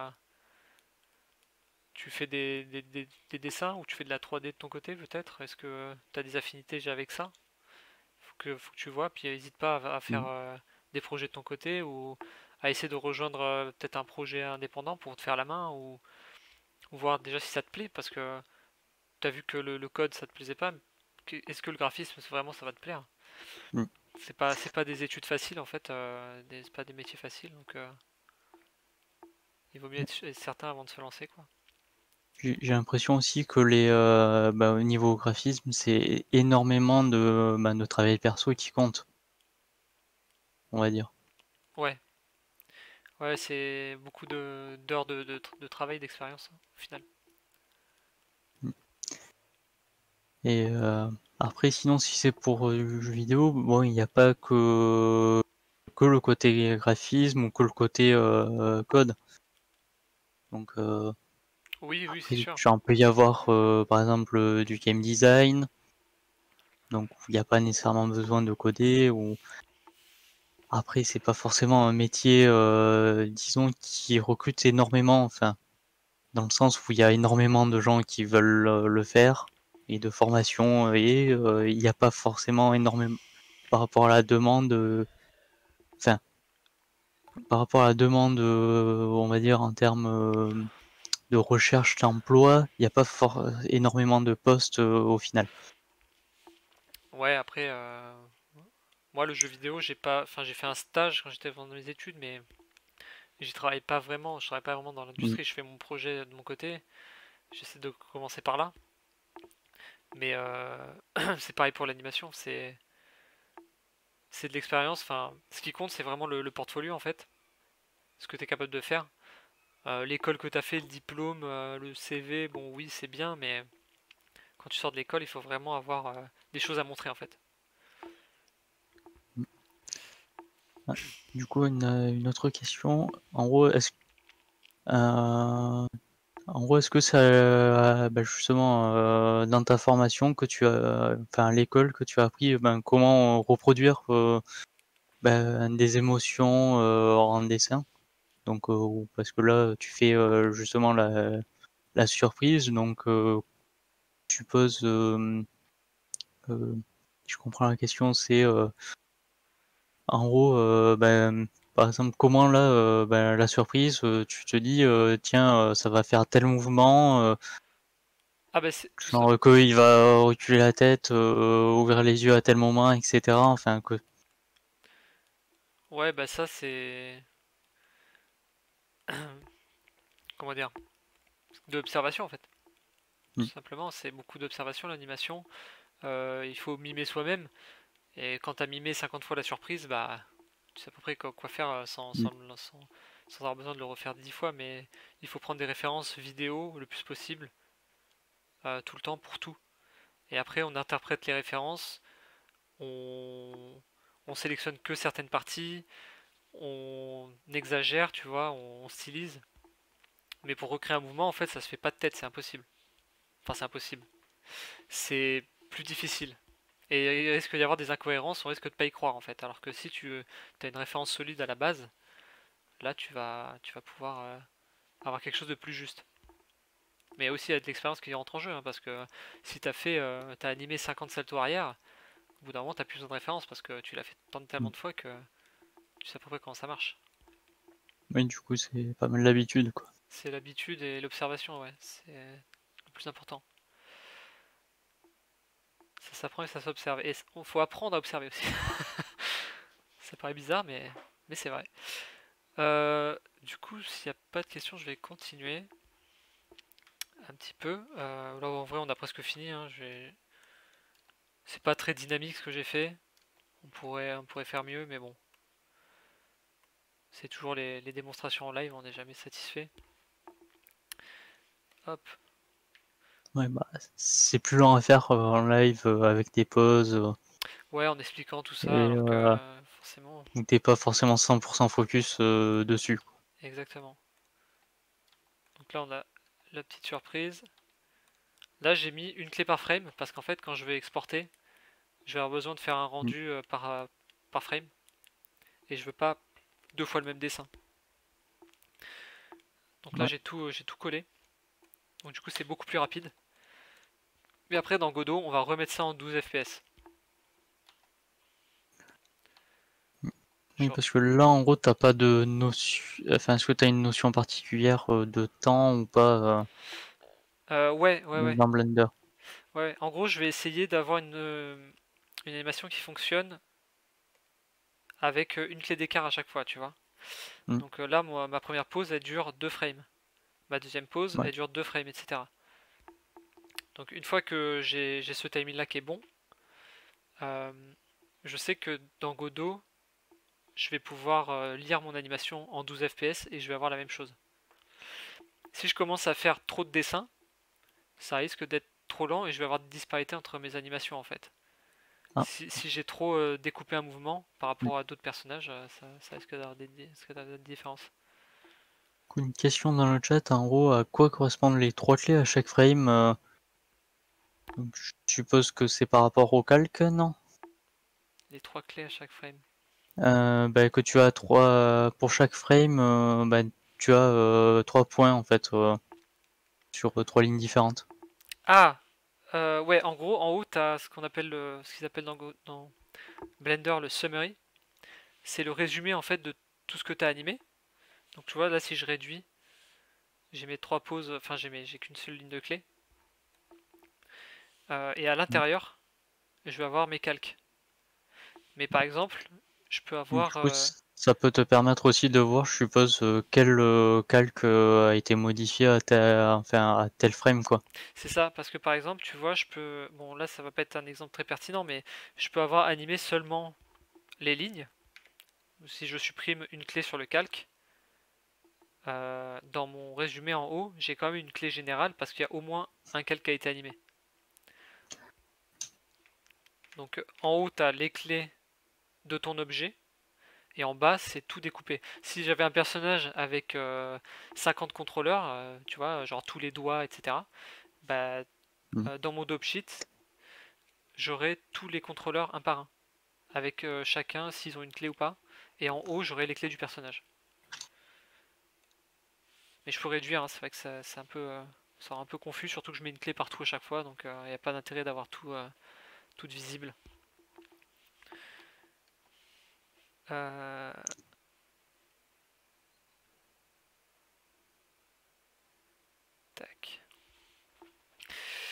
tu fais des dessins ou tu fais de la 3D de ton côté peut-être? Est-ce que tu as des affinités déjà avec ça? Faut que tu vois, puis n'hésite pas à faire Mm. des projets de ton côté ou à essayer de rejoindre peut-être un projet indépendant pour te faire la main ou voir déjà si ça te plaît parce que tu as vu que le code ça te plaisait pas. Est-ce que le graphisme vraiment ça va te plaire? Mm. C'est pas des études faciles en fait, c'est pas des métiers faciles donc il vaut mieux être certain avant de se lancer quoi. J'ai l'impression aussi que au niveau graphisme, c'est énormément de travail perso qui compte, on va dire. Ouais, ouais, c'est beaucoup d'heures de travail, d'expérience hein, au final. Mm. Et après, sinon, si c'est pour le jeu vidéo, bon, il n'y a pas que le côté graphisme ou que le côté code. Donc Oui, oui, c'est après, sûr. genre, il peut y avoir par exemple du game design, donc il n'y a pas nécessairement besoin de coder. Ou après, c'est pas forcément un métier, disons, qui recrute énormément. Enfin, dans le sens où il y a énormément de gens qui veulent le faire et de formation et il n'y a pas forcément énormément par rapport à la demande. Enfin, par rapport à la demande, on va dire en termes de recherche d'emploi, il n'y a pas énormément de postes au final. Ouais, après, moi le jeu vidéo, j'ai pas, enfin j'ai fait un stage quand j'étais dans mes études, mais j'y travaille pas vraiment. Je travaille pas vraiment dans Mm. l'industrie. Je fais mon projet de mon côté. J'essaie de commencer par là. Mais c'est pareil pour l'animation. C'est de l'expérience. Enfin, ce qui compte, c'est vraiment le portfolio en fait. Ce que tu es capable de faire. L'école que tu as fait, le diplôme, le CV, bon oui c'est bien, mais quand tu sors de l'école, il faut vraiment avoir des choses à montrer en fait. Ah, du coup, une autre question. En gros, euh, est-ce que ça, justement, dans ta formation que tu as, enfin, à l'école que tu as appris, comment reproduire des émotions en dessin? Donc, parce que là, tu fais justement la surprise, donc je suppose, euh, si je comprends la question, c'est en gros, par exemple, comment là, la surprise, tu te dis, tiens, ça va faire tel mouvement, Ah bah c'est tout ça. Genre qu'il va reculer la tête, ouvrir les yeux à tel moment, etc. Enfin, que... Ouais, bah ça c'est... Comment dire? De l'observation en fait. Tout Mm. simplement, c'est beaucoup d'observation l'animation. Il faut mimer soi-même. Et quand t'as mimé 50 fois la surprise, bah tu sais à peu près quoi faire Mm. sans avoir besoin de le refaire 10 fois. Mais il faut prendre des références vidéo le plus possible, tout le temps pour tout. Et après on interprète les références, on, on sélectionne que certaines parties, on exagère, tu vois, on stylise. Mais pour recréer un mouvement, en fait, ça se fait pas de tête, c'est impossible. Enfin, c'est impossible. C'est plus difficile. Et il risque d'y avoir des incohérences, on risque de pas y croire en fait. Alors que si tu as une référence solide à la base, là tu vas pouvoir avoir quelque chose de plus juste. Mais aussi il y a de l'expérience qui rentre en jeu, hein, parce que si t'as animé 50 saltos arrière, au bout d'un moment t'as plus besoin de référence parce que tu l'as fait tellement Mm. de fois que tu sais à peu près comment ça marche. Oui, du coup, c'est pas mal l'habitude, quoi. C'est l'habitude et l'observation, ouais, c'est le plus important. Ça s'apprend et ça s'observe. Et il faut apprendre à observer aussi. Ça paraît bizarre, mais c'est vrai. Du coup, s'il n'y a pas de questions, je vais continuer un petit peu. Là, en vrai, on a presque fini, hein. C'est pas très dynamique ce que j'ai fait. On pourrait faire mieux, mais bon. C'est toujours les démonstrations en live, on n'est jamais satisfait. Hop. Ouais, bah, c'est plus lent à faire en live avec des pauses Ouais, en expliquant tout ça, et alors que forcément. où t'es pas forcément 100% focus dessus. Exactement. Donc là, on a la petite surprise. Là, j'ai mis une clé par frame, parce qu'en fait, quand je vais exporter, je vais avoir besoin de faire un Mm. rendu par frame. Et je veux pas deux fois le même dessin. Donc là, Ouais. j'ai tout collé. Donc du coup, c'est beaucoup plus rapide. Mais après, dans Godot, on va remettre ça en 12 FPS. Oui, Genre, parce que là, en gros, t'as pas de notion. Enfin, est-ce que t'as une notion particulière de temps ou pas ouais, ouais, ouais, dans Blender? ouais. En gros, je vais essayer d'avoir une animation qui fonctionne avec une clé d'écart à chaque fois, tu vois. Mm. Donc là, moi, ma première pause, elle dure 2 frames. Ma deuxième pause, Ouais. elle dure 2 frames, etc. Donc une fois que j'ai ce timing là qui est bon, euh, je sais que dans Godot, je vais pouvoir lire mon animation en 12 FPS et je vais avoir la même chose. Si je commence à faire trop de dessins, ça risque d'être trop lent et je vais avoir des disparités entre mes animations en fait. Ah. Si j'ai trop découpé un mouvement par Mm. rapport à d'autres personnages, ça risque d'avoir des différences. Une question dans le chat, en gros, à quoi correspondent les trois clés à chaque frame donc, je suppose que c'est par rapport au calque, non? Les trois clés à chaque frame. Bah, que tu as trois pour chaque frame, bah, tu as 3 points en fait sur trois lignes différentes. Ah, ouais, en gros, en haut, t'as ce qu'ils appellent dans Blender le summary. C'est le résumé en fait de tout ce que tu as animé. Donc tu vois, là, si je réduis, j'ai mes trois pauses, enfin j'ai qu'une seule ligne de clé. Et à Mm. l'intérieur, je vais avoir mes calques. Mais par exemple, je peux Du avoir coup, ça peut te permettre aussi de voir, je suppose, quel calque a été modifié enfin, à tel frame, quoi. c'est ça, parce que par exemple, tu vois, bon là ça va pas être un exemple très pertinent, mais je peux avoir animé seulement les lignes. Si je supprime une clé sur le calque, dans mon résumé en haut, j'ai quand même une clé générale parce qu'il y a au moins un calque qui a été animé. Donc en haut, tu as les clés de ton objet, et en bas, c'est tout découpé. Si j'avais un personnage avec 50 contrôleurs, tu vois, genre tous les doigts, etc., bah, Mm. dans mon dope sheet, j'aurai tous les contrôleurs un par un, avec chacun s'ils ont une clé ou pas. Et en haut, j'aurai les clés du personnage. Mais je peux réduire, hein, c'est vrai que c'est un peu, ça rend un peu confus, surtout que je mets une clé partout à chaque fois, donc il n'y a pas d'intérêt d'avoir tout visible. Euh, tac.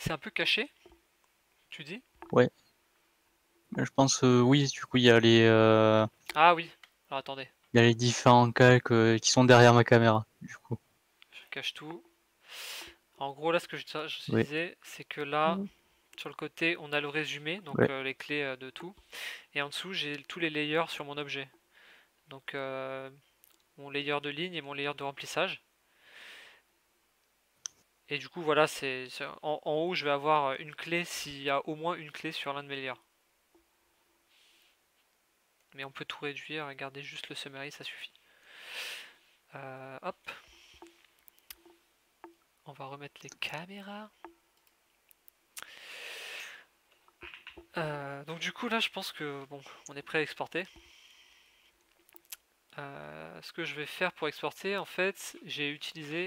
c'est un peu caché, tu dis? Ouais. Je pense oui, du coup Ah oui, alors attendez, il y a les différents calques qui sont derrière ma caméra, du coup. je cache tout. En gros, là, ce que je Oui. disais, c'est que là, sur le côté, on a le résumé, donc Ouais. les clés de tout. Et en dessous, j'ai tous les layers sur mon objet. Donc mon layer de ligne et mon layer de remplissage. Et du coup, voilà, en haut, je vais avoir une clé s'il y a au moins une clé sur l'un de mes layers. Mais on peut tout réduire et garder juste le summary, ça suffit. Hop. On va remettre les caméras. Donc du coup, là, je pense que bon, on est prêt à exporter. Ce que je vais faire pour exporter, en fait, j'ai utilisé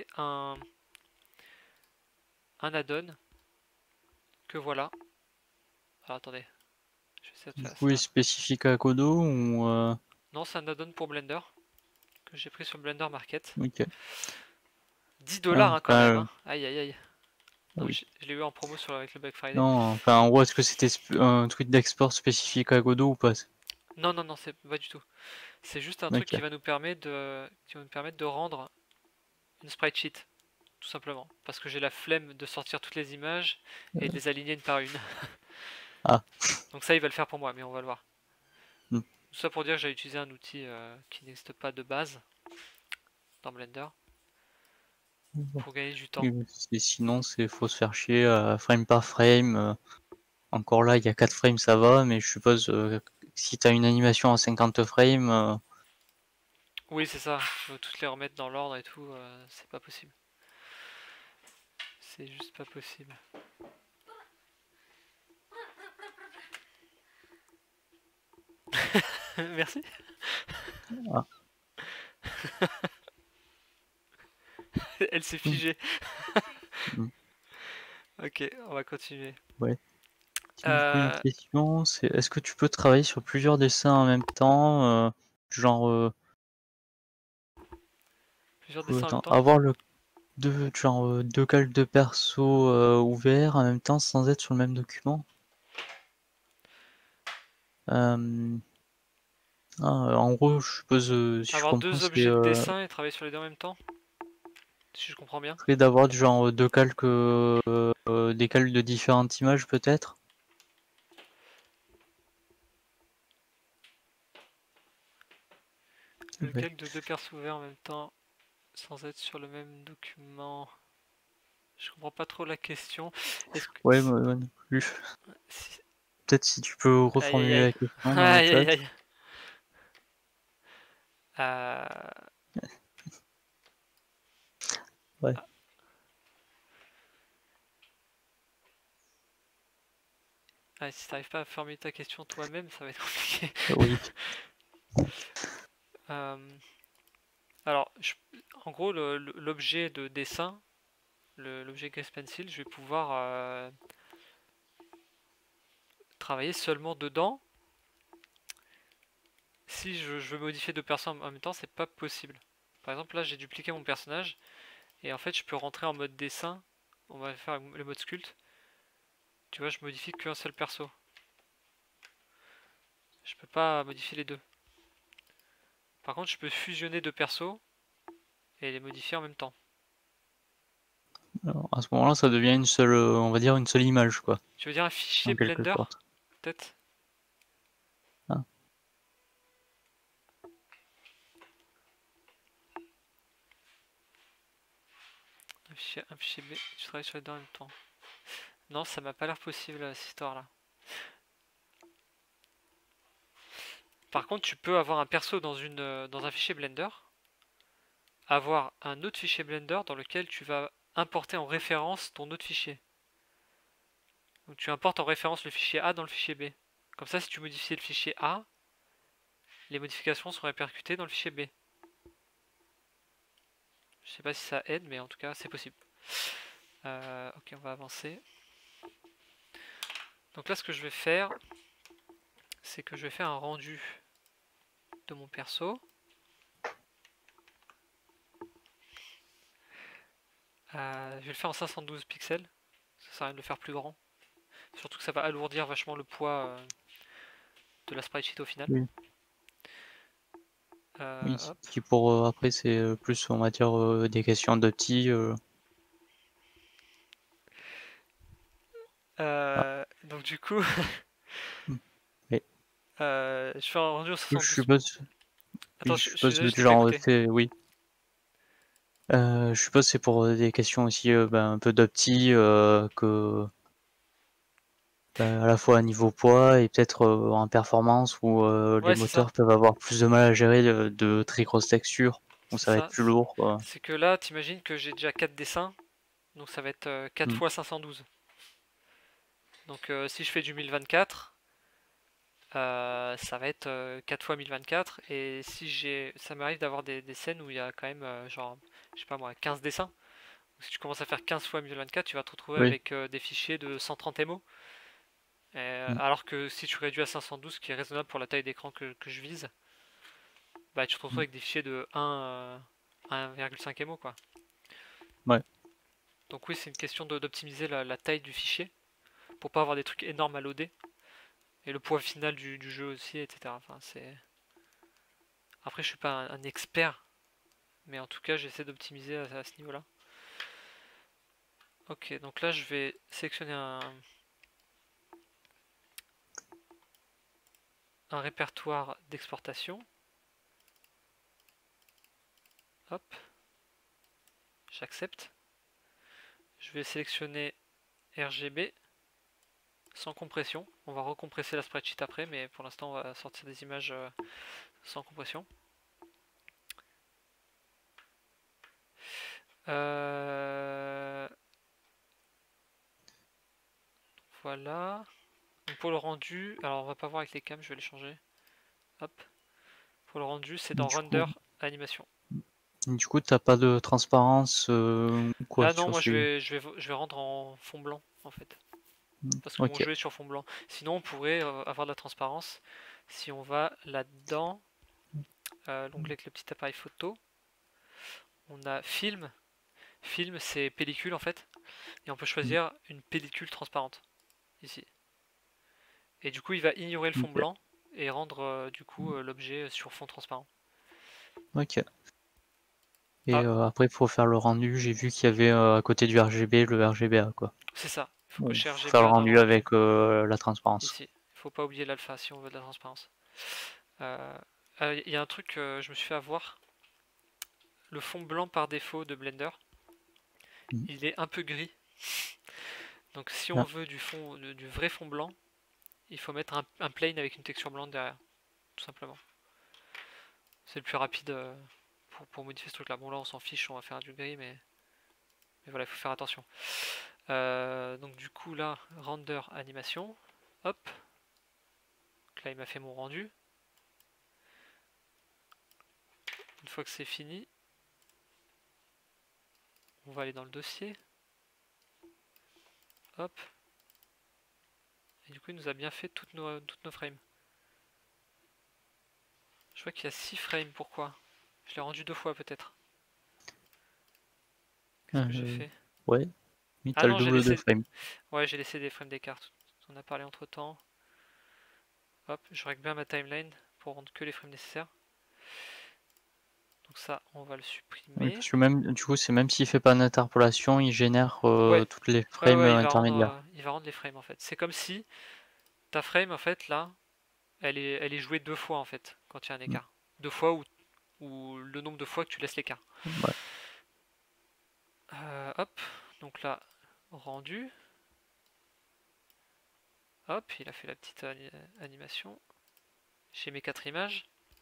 un add-on que voilà. Alors attendez, je vais essayer de Du faire coup, est ça. spécifique à Kodo ou Non, c'est un add-on pour Blender que j'ai pris sur Blender Market. ok. 10 $ Ah, hein, quand même, enfin, hein. Aïe aïe aïe. Non, oui. je l'ai eu en promo avec le Black Friday. Non, enfin, en gros, est-ce que c'était un truc d'export spécifique à Godot ou pas? Non, non, non, c'est pas du tout. C'est juste un truc Ok. qui va nous permettre de rendre une sprite sheet, tout simplement. Parce que j'ai la flemme de sortir toutes les images et de les aligner une par une. Ah. Donc ça, il va le faire pour moi, mais on va le voir. Hmm. Tout ça pour dire que j'ai utilisé un outil qui n'existe pas de base dans Blender pour gagner du temps. Et sinon, c'est faut se faire chier frame par frame. Encore là, il y a 4 frames, ça va, mais je suppose si tu as une animation à 50 frames, Oui, c'est ça. Je veux toutes les remettre dans l'ordre et tout. C'est pas possible. C'est juste pas possible. Merci. ah, Elle s'est hmm, figée. hmm, Ok, on va continuer. ouais. Du coup, une Euh, question, c'est est-ce que tu peux travailler sur plusieurs dessins en même temps, genre Plusieurs dessins en même temps. avoir deux calques de perso ouverts en même temps sans être sur le même document? Euh, en gros, je suppose, si je Avoir comprends, deux c'est objets de dessin et travailler sur les deux en même temps, si je comprends bien. serait d'avoir du genre deux calques, des calques de différentes images peut-être? Le Ouais, calque de deux persos ouverts en même temps, sans être sur le même document. Je comprends pas trop la question. Est-ce que ouais, moi non plus. si- Peut-être si tu peux Aïe aïe reformuler aïe. la question dans le Aïe chat. aïe aïe. Euh, Ouais, si t'arrives pas à formuler ta question toi-même, ça va être compliqué. oui. Euh, alors, en gros, l'objet de dessin, l'objet Grace Pencil, je vais pouvoir travailler seulement dedans. Si je veux modifier deux personnes en même temps, c'est pas possible. Par exemple, là, j'ai dupliqué mon personnage et en fait, je peux rentrer en mode dessin. On va faire le mode sculpt. Tu vois, je modifie qu'un seul perso. Je peux pas modifier les deux. Par contre, je peux fusionner deux persos et les modifier en même temps. Alors, à ce moment-là, ça devient une seule, on va dire une seule image, quoi, Tu veux dire un fichier en quelque Blender, sorte. peut-être? Ah, Un fichier B, tu travailles sur les deux en même temps. Non, ça m'a pas l'air possible cette histoire-là. Par contre, tu peux avoir un perso dans un fichier Blender, avoir un autre fichier Blender dans lequel tu vas importer en référence ton autre fichier. Donc tu importes en référence le fichier A dans le fichier B. Comme ça, si tu modifies le fichier A, les modifications sont répercutées dans le fichier B. Je sais pas si ça aide, mais en tout cas, c'est possible. Ok, on va avancer. Donc là, ce que je vais faire, c'est que je vais faire un rendu de mon perso. Je vais le faire en 512 pixels. ça sert à rien de le faire plus grand. Surtout que ça va alourdir vachement le poids de la sprite sheet au final. Oui. Oui, Hop. qui pour après c'est plus on va dire des questions de petits. Donc du coup, Et, je fais un rendu au je 72. suppose, oui, Attends, je je suis suppose désolé, je t'ai pas genre écouté. c'est oui. Je suppose c'est pour des questions aussi ben, un peu de petits que ben, à la fois à niveau poids et peut-être en performance où les Ouais, c'est ça. moteurs peuvent avoir plus de mal à gérer de très grosses textures où C'est ça va être ça. plus lourd. C'est que là, t'imagines que j'ai déjà 4 dessins. Donc ça va être 4 Mm. fois 512. Donc si je fais du 1024, ça va être 4 fois 1024. Et si ça m'arrive d'avoir des scènes où il y a quand même, genre, je sais pas moi, 15 dessins. Donc, si tu commences à faire 15 fois 1024, tu vas te retrouver Oui. avec des fichiers de 130 MO. Mm. Alors que si tu réduis à 512, qui est raisonnable pour la taille d'écran que je vise, bah tu te retrouves Mm. avec des fichiers de 1,5 MO quoi. Ouais. Donc oui, c'est une question d'optimiser la taille du fichier pour pas avoir des trucs énormes à loader. Et le poids final du jeu aussi, etc. Enfin, après, je suis pas un expert, mais en tout cas, j'essaie d'optimiser à ce niveau-là. Ok, donc là, je vais sélectionner un répertoire d'exportation. Hop, j'accepte. Je vais sélectionner RGB sans compression. On va recompresser la spreadsheet après, mais pour l'instant, on va sortir des images sans compression. Voilà. Donc pour le rendu, alors on va pas voir avec les cams, je vais les changer. Hop. Pour le rendu, c'est dans Du Render coup, Animation. t'as pas de transparence ou quoi Ah non, sur moi celui. je vais rendre en fond blanc en fait. Parce que mon Ok. jeu est sur fond blanc. Sinon, on pourrait avoir de la transparence si on va là-dedans, l'onglet avec le petit appareil photo. On a film. Film, c'est pellicule en fait. Et on peut Mm. choisir une pellicule transparente ici. Et du coup, il va ignorer le fond Ok. blanc et rendre du coup l'objet sur fond transparent. Ok. Et Ah, après, pour faire le rendu, j'ai vu qu'il y avait à côté du RGB le RGBA, quoi. c'est ça. Il faut Bon, cocher faut faire le RGBA dans le rendu rendu. avec la transparence. Ici. Il faut pas oublier l'alpha si on veut de la transparence. Il y a un truc, je me suis fait avoir. Le fond blanc par défaut de Blender, Mm. il est un peu gris. Donc si on Ah, veut du vrai fond blanc, il faut mettre un plane avec une texture blanche derrière, tout simplement. C'est le plus rapide pour modifier ce truc là. Bon là on s'en fiche, on va faire du gris, mais voilà, il faut faire attention. Donc du coup là, render animation, hop. Donc là il m'a fait mon rendu. Une fois que c'est fini, on va aller dans le dossier. Hop. Et du coup il nous a bien fait toutes nos frames. Je vois qu'il y a 6 frames, pourquoi? Je l'ai rendu 2 fois peut-être. Qu'est-ce que j'ai euh, fait? ouais, oui, Ah t'as le non, j'ai double de laissé. frame. Ouais, j'ai laissé des frames d'écart. On a parlé entre temps. Hop, je règle bien ma timeline pour rendre que les frames nécessaires. Donc ça, on va le Oui, supprimer. parce que même, du coup, c'est même s'il fait pas d'interpolation, il génère Ouais, toutes les ouais, frames ouais, intermédiaires. il va rendre les frames en fait. C'est comme si ta frame en fait là, elle est jouée 2 fois en fait quand il y a un Mm. écart. 2 fois ou le nombre de fois que tu laisses l'écart. Ouais. Hop, donc là, rendu. Hop, il a fait la petite animation. J'ai mes 4 images.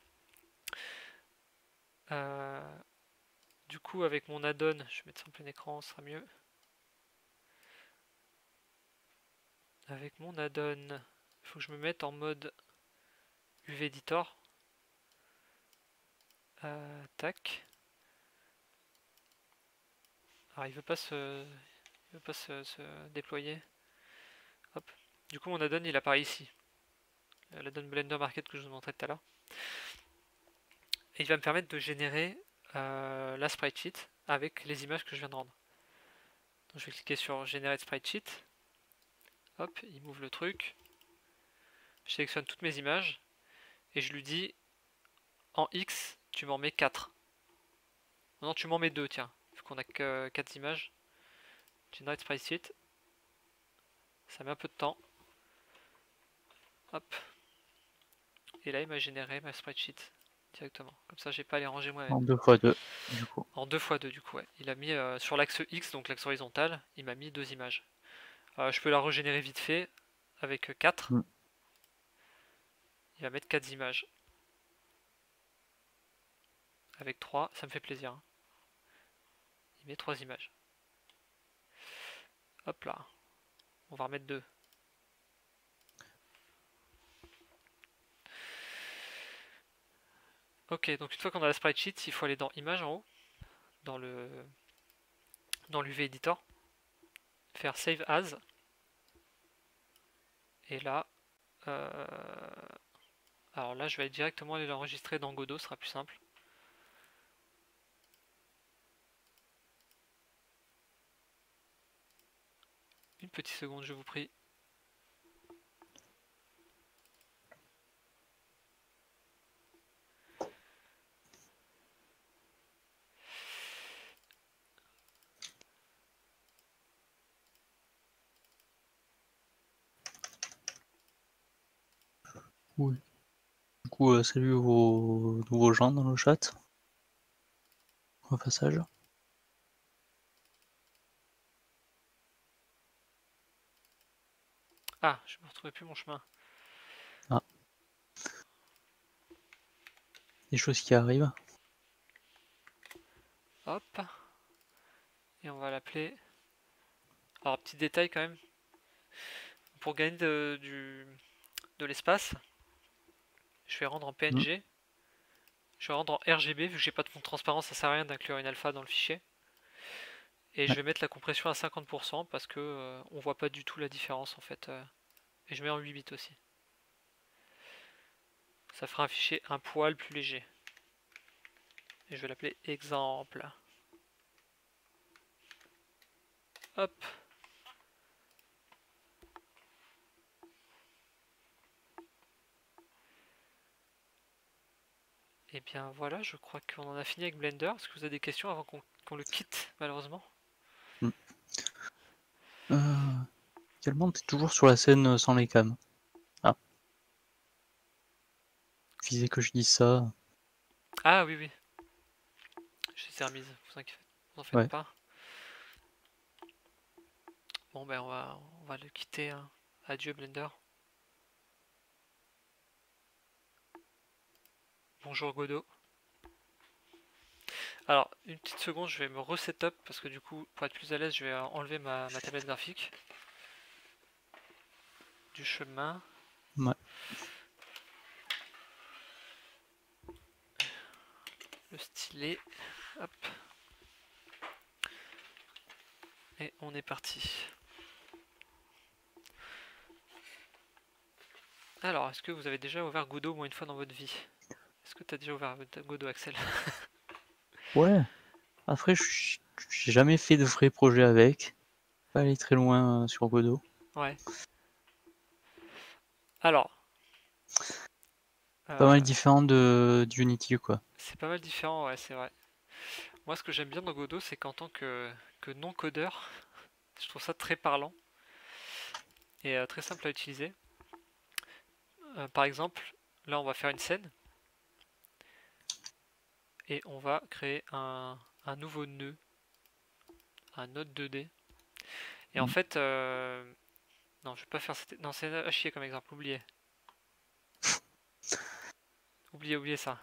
Euh, du coup, avec mon add-on, je vais mettre ça en plein écran, ce sera mieux. Avec mon add-on, il faut que je me mette en mode UV Editor. Tac. Alors, il veut pas se déployer. Hop. Du coup, mon add-on, il apparaît ici. L'add-on Blender Market que je vous montrais tout à l'heure. Et il va me permettre de générer la sprite sheet avec les images que je viens de rendre. Donc, je vais cliquer sur Generate Sprite Sheet. Hop, il m'ouvre le truc. Je sélectionne toutes mes images et je lui dis en X, tu m'en mets 4. Non, tu m'en mets 2, tiens, vu qu'on a que 4 images. Generate Sprite Sheet. Ça met un peu de temps. Hop. Et là, il m'a généré ma spreadsheet directement. Comme ça, j'ai pas à les ranger moi-même. En 2x2, du coup. En 2x2, du coup, ouais. Il a mis sur l'axe X, donc l'axe horizontal, il m'a mis 2 images. Je peux la régénérer vite fait avec 4. Mm. Il va mettre 4 images. Avec 3, ça me fait plaisir. Hein. Il met 3 images. Hop là. On va remettre 2. Ok, donc une fois qu'on a la spreadsheet, il faut aller dans Images en haut, dans l'UV Editor, faire Save As, et là, alors là je vais directement aller l'enregistrer dans Godot, ce sera plus simple. Une petite seconde, je vous prie. Oui. Du coup, salut aux nouveaux gens dans le chat. Au passage. Ah, je ne retrouvais plus mon chemin. Ah. Des choses qui arrivent. Hop. Et on va l'appeler. Alors, petit détail quand même. Pour gagner de l'espace, je vais rendre en PNG. Je vais rendre en RGB, vu que j'ai pas de fond de transparence, ça sert à rien d'inclure une alpha dans le fichier. Et je vais mettre la compression à 50% parce que on voit pas du tout la différence en fait. Et je mets en 8 bits aussi. Ça fera un fichier un poil plus léger. Et je vais l'appeler exemple. Hop. Et bien voilà, je crois qu'on en a fini avec Blender. Est-ce que vous avez des questions avant qu'on le quitte, malheureusement? Également, t'es toujours sur la scène sans les cams. Ah. Visez que je dise ça. Ah oui, oui. Je les ai remises, vous en faites Ouais. pas. Bon ben on va le quitter. Hein. Adieu Blender. Bonjour Godot. Alors, une petite seconde, je vais me resetup parce que du coup, pour être plus à l'aise, je vais enlever ma tablette graphique du chemin. Ouais. Le stylet. Hop. Et on est parti. Alors, est-ce que vous avez déjà ouvert Godot au moins une fois dans votre vie? Est-ce que tu as déjà ouvert Godot, Axel? Ouais. Après, j'ai jamais fait de vrai projet avec. Pas aller très loin sur Godot. Ouais. Alors. Pas mal différent d'Unity, quoi. C'est pas mal différent, ouais, c'est vrai. Moi, ce que j'aime bien dans Godot, c'est qu'en tant que non-codeur, je trouve ça très parlant et très simple à utiliser. Par exemple, là, on va faire une scène et on va créer un nouveau nœud, un node 2D. Et en fait, non, je vais pas faire cette... Non, c'est à chier comme exemple, oubliez. Oubliez ça.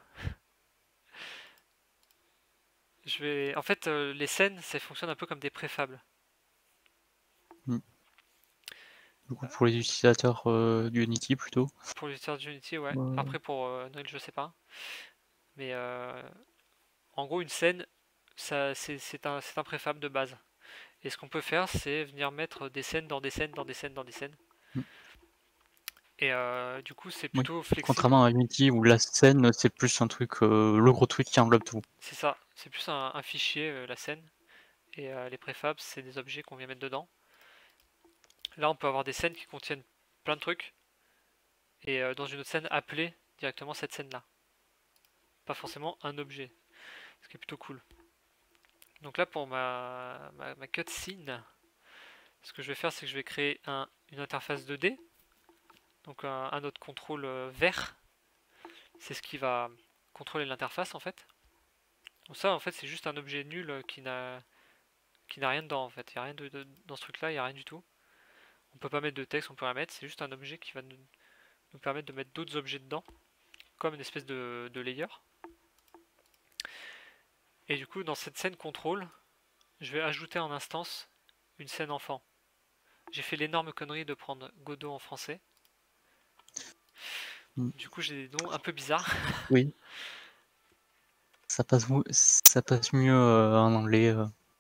En fait, les scènes, ça fonctionne un peu comme des préfables. Du coup, pour les utilisateurs d'Unity plutôt. Pour l'utilisateur d'Unity, ouais. Après, pour Unreal, je sais pas. Mais en gros, une scène, c'est un préfab de base. Et ce qu'on peut faire, c'est venir mettre des scènes dans des scènes, dans des scènes, dans des scènes. Et du coup, c'est Oui. plutôt flexible. Contrairement à Unity où la scène, c'est plus un truc, le gros truc qui englobe tout. C'est ça, c'est plus un fichier, la scène. Et les préfabs, c'est des objets qu'on vient mettre dedans. Là, on peut avoir des scènes qui contiennent plein de trucs. Et dans une autre scène, appeler directement cette scène-là. Pas forcément un objet. Ce qui est plutôt cool. Donc là, pour ma cutscene, ce que je vais faire, c'est que je vais créer une interface 2D. Donc un autre contrôle vert. C'est ce qui va contrôler l'interface en fait. Donc ça, en fait, c'est juste un objet nul qui n'a rien dedans en fait. Il n'y a rien dans ce truc-là, il n'y a rien du tout. On peut pas mettre de texte, on peut rien mettre. C'est juste un objet qui va nous permettre de mettre d'autres objets dedans, comme une espèce de layer. Et du coup, dans cette scène contrôle, je vais ajouter en instance une scène enfant. J'ai fait l'énorme connerie de prendre Godot en français. Du coup, j'ai des noms un peu bizarres. Oui. Ça passe mieux en anglais.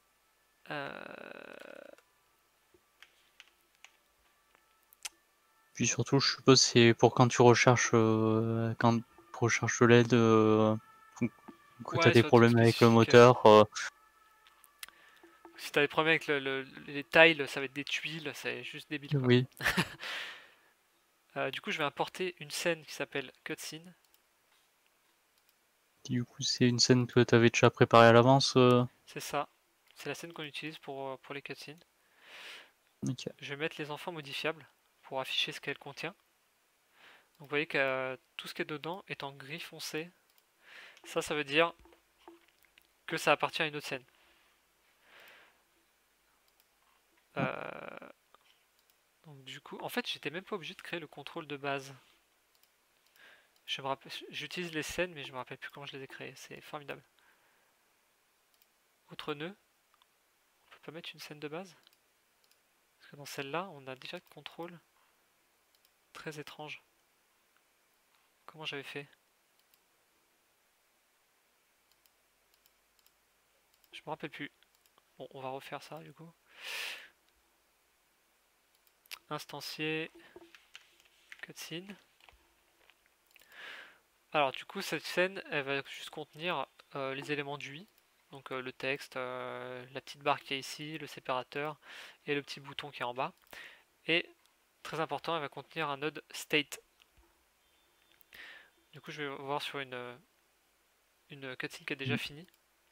Puis surtout, je suppose c'est pour quand tu recherches de l'aide, que tu as Ouais, des sur des trucs problèmes avec le spécifiques. moteur. Si t'as des problèmes avec les tiles, ça va être des tuiles, c'est juste débile quoi. Oui. Du coup, je vais importer une scène qui s'appelle cutscene. Du coup, c'est une scène que tu avais déjà préparée à l'avance. C'est ça. C'est la scène qu'on utilise pour les cutscenes. Ok. Je vais mettre les enfants modifiables pour afficher ce qu'elle contient. Donc vous voyez que tout ce qui est dedans est en gris foncé. Ça veut dire que ça appartient à une autre scène. Donc du coup, en fait, j'étais même pas obligé de créer le contrôle de base. J'utilise les scènes, mais je me rappelle plus comment je les ai créées. C'est formidable. Autre nœud, on peut pas mettre une scène de base? Parce que dans celle-là, on a déjà de contrôle. Très étrange. Comment j'avais fait? Je me rappelle plus. Bon, on va refaire ça du coup. Instancier, cutscene. Alors du coup, cette scène, elle va juste contenir les éléments du i. Donc le texte, la petite barre qui est ici, le séparateur et le petit bouton qui est en bas. Et très important, elle va contenir un node state. Du coup, je vais voir sur une cutscene qui est déjà finie.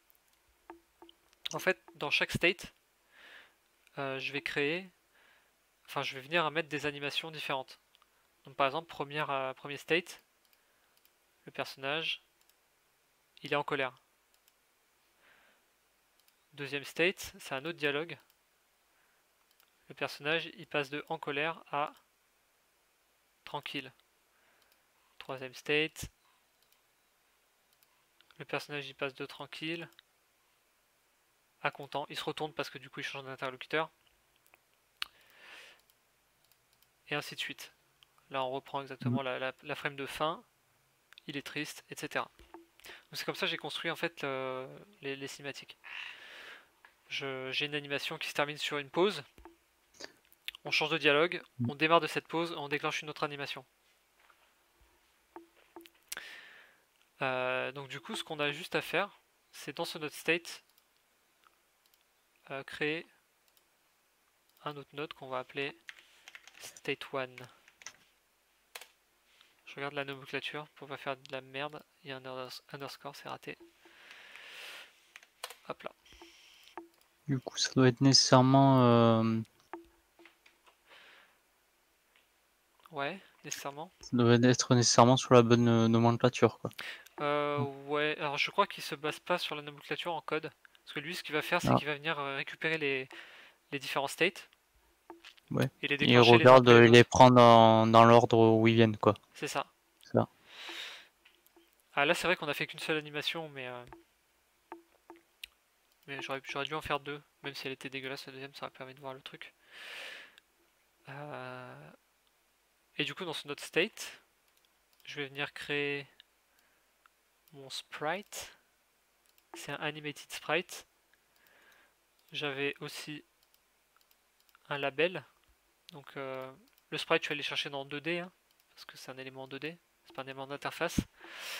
En fait, dans chaque state, je vais je vais venir à mettre des animations différentes. Donc par exemple, premier state, le personnage, il est en colère. Deuxième state, c'est un autre dialogue. Le personnage, il passe de en colère à tranquille. Troisième state, le personnage, il passe de tranquille à content. Il se retourne parce que du coup, il change d'interlocuteur. Et ainsi de suite. Là, on reprend exactement la frame de fin. Il est triste, etc. Donc c'est comme ça que j'ai construit en fait les cinématiques. J'ai une animation qui se termine sur une pause. On change de dialogue, on démarre de cette pause, on déclenche une autre animation. Donc du coup, ce qu'on a juste à faire, c'est dans ce node state, créer un autre node qu'on va appeler state 1. Je regarde la nomenclature pour pas faire de la merde. Il y a un underscore, c'est raté. Hop là. Du coup, ça doit être nécessairement. Ouais, nécessairement. Ça doit être nécessairement sur la bonne nomenclature, quoi. Ouais, alors je crois qu'il se base pas sur la nomenclature en code. Parce que lui, ce qu'il va faire, c'est Ah, qu'il va venir récupérer les différents states ouais. et les Il déclencher les uns regarde après les et les autres. prend dans l'ordre où ils viennent, quoi. C'est ça. Ça. Ah là, c'est vrai qu'on a fait qu'une seule animation, mais j'aurais dû en faire deux. Même si elle était dégueulasse, la deuxième, ça aurait permis de voir le truc. Et du coup, dans ce node state, je vais venir créer mon sprite. C'est un animated sprite. J'avais aussi un label. Donc le sprite, je vais aller chercher dans 2D, hein, parce que c'est un élément 2D, c'est pas un élément d'interface.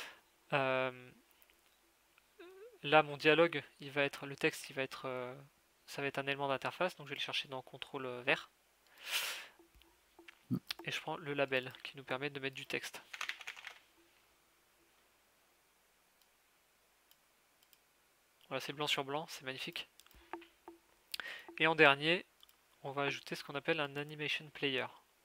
Là, mon dialogue, le texte, il va être ça va être un élément d'interface, donc je vais le chercher dans contrôle vert. Et je prends le label qui nous permet de mettre du texte. Voilà, c'est blanc sur blanc, c'est magnifique. Et en dernier, on va ajouter ce qu'on appelle un animation player.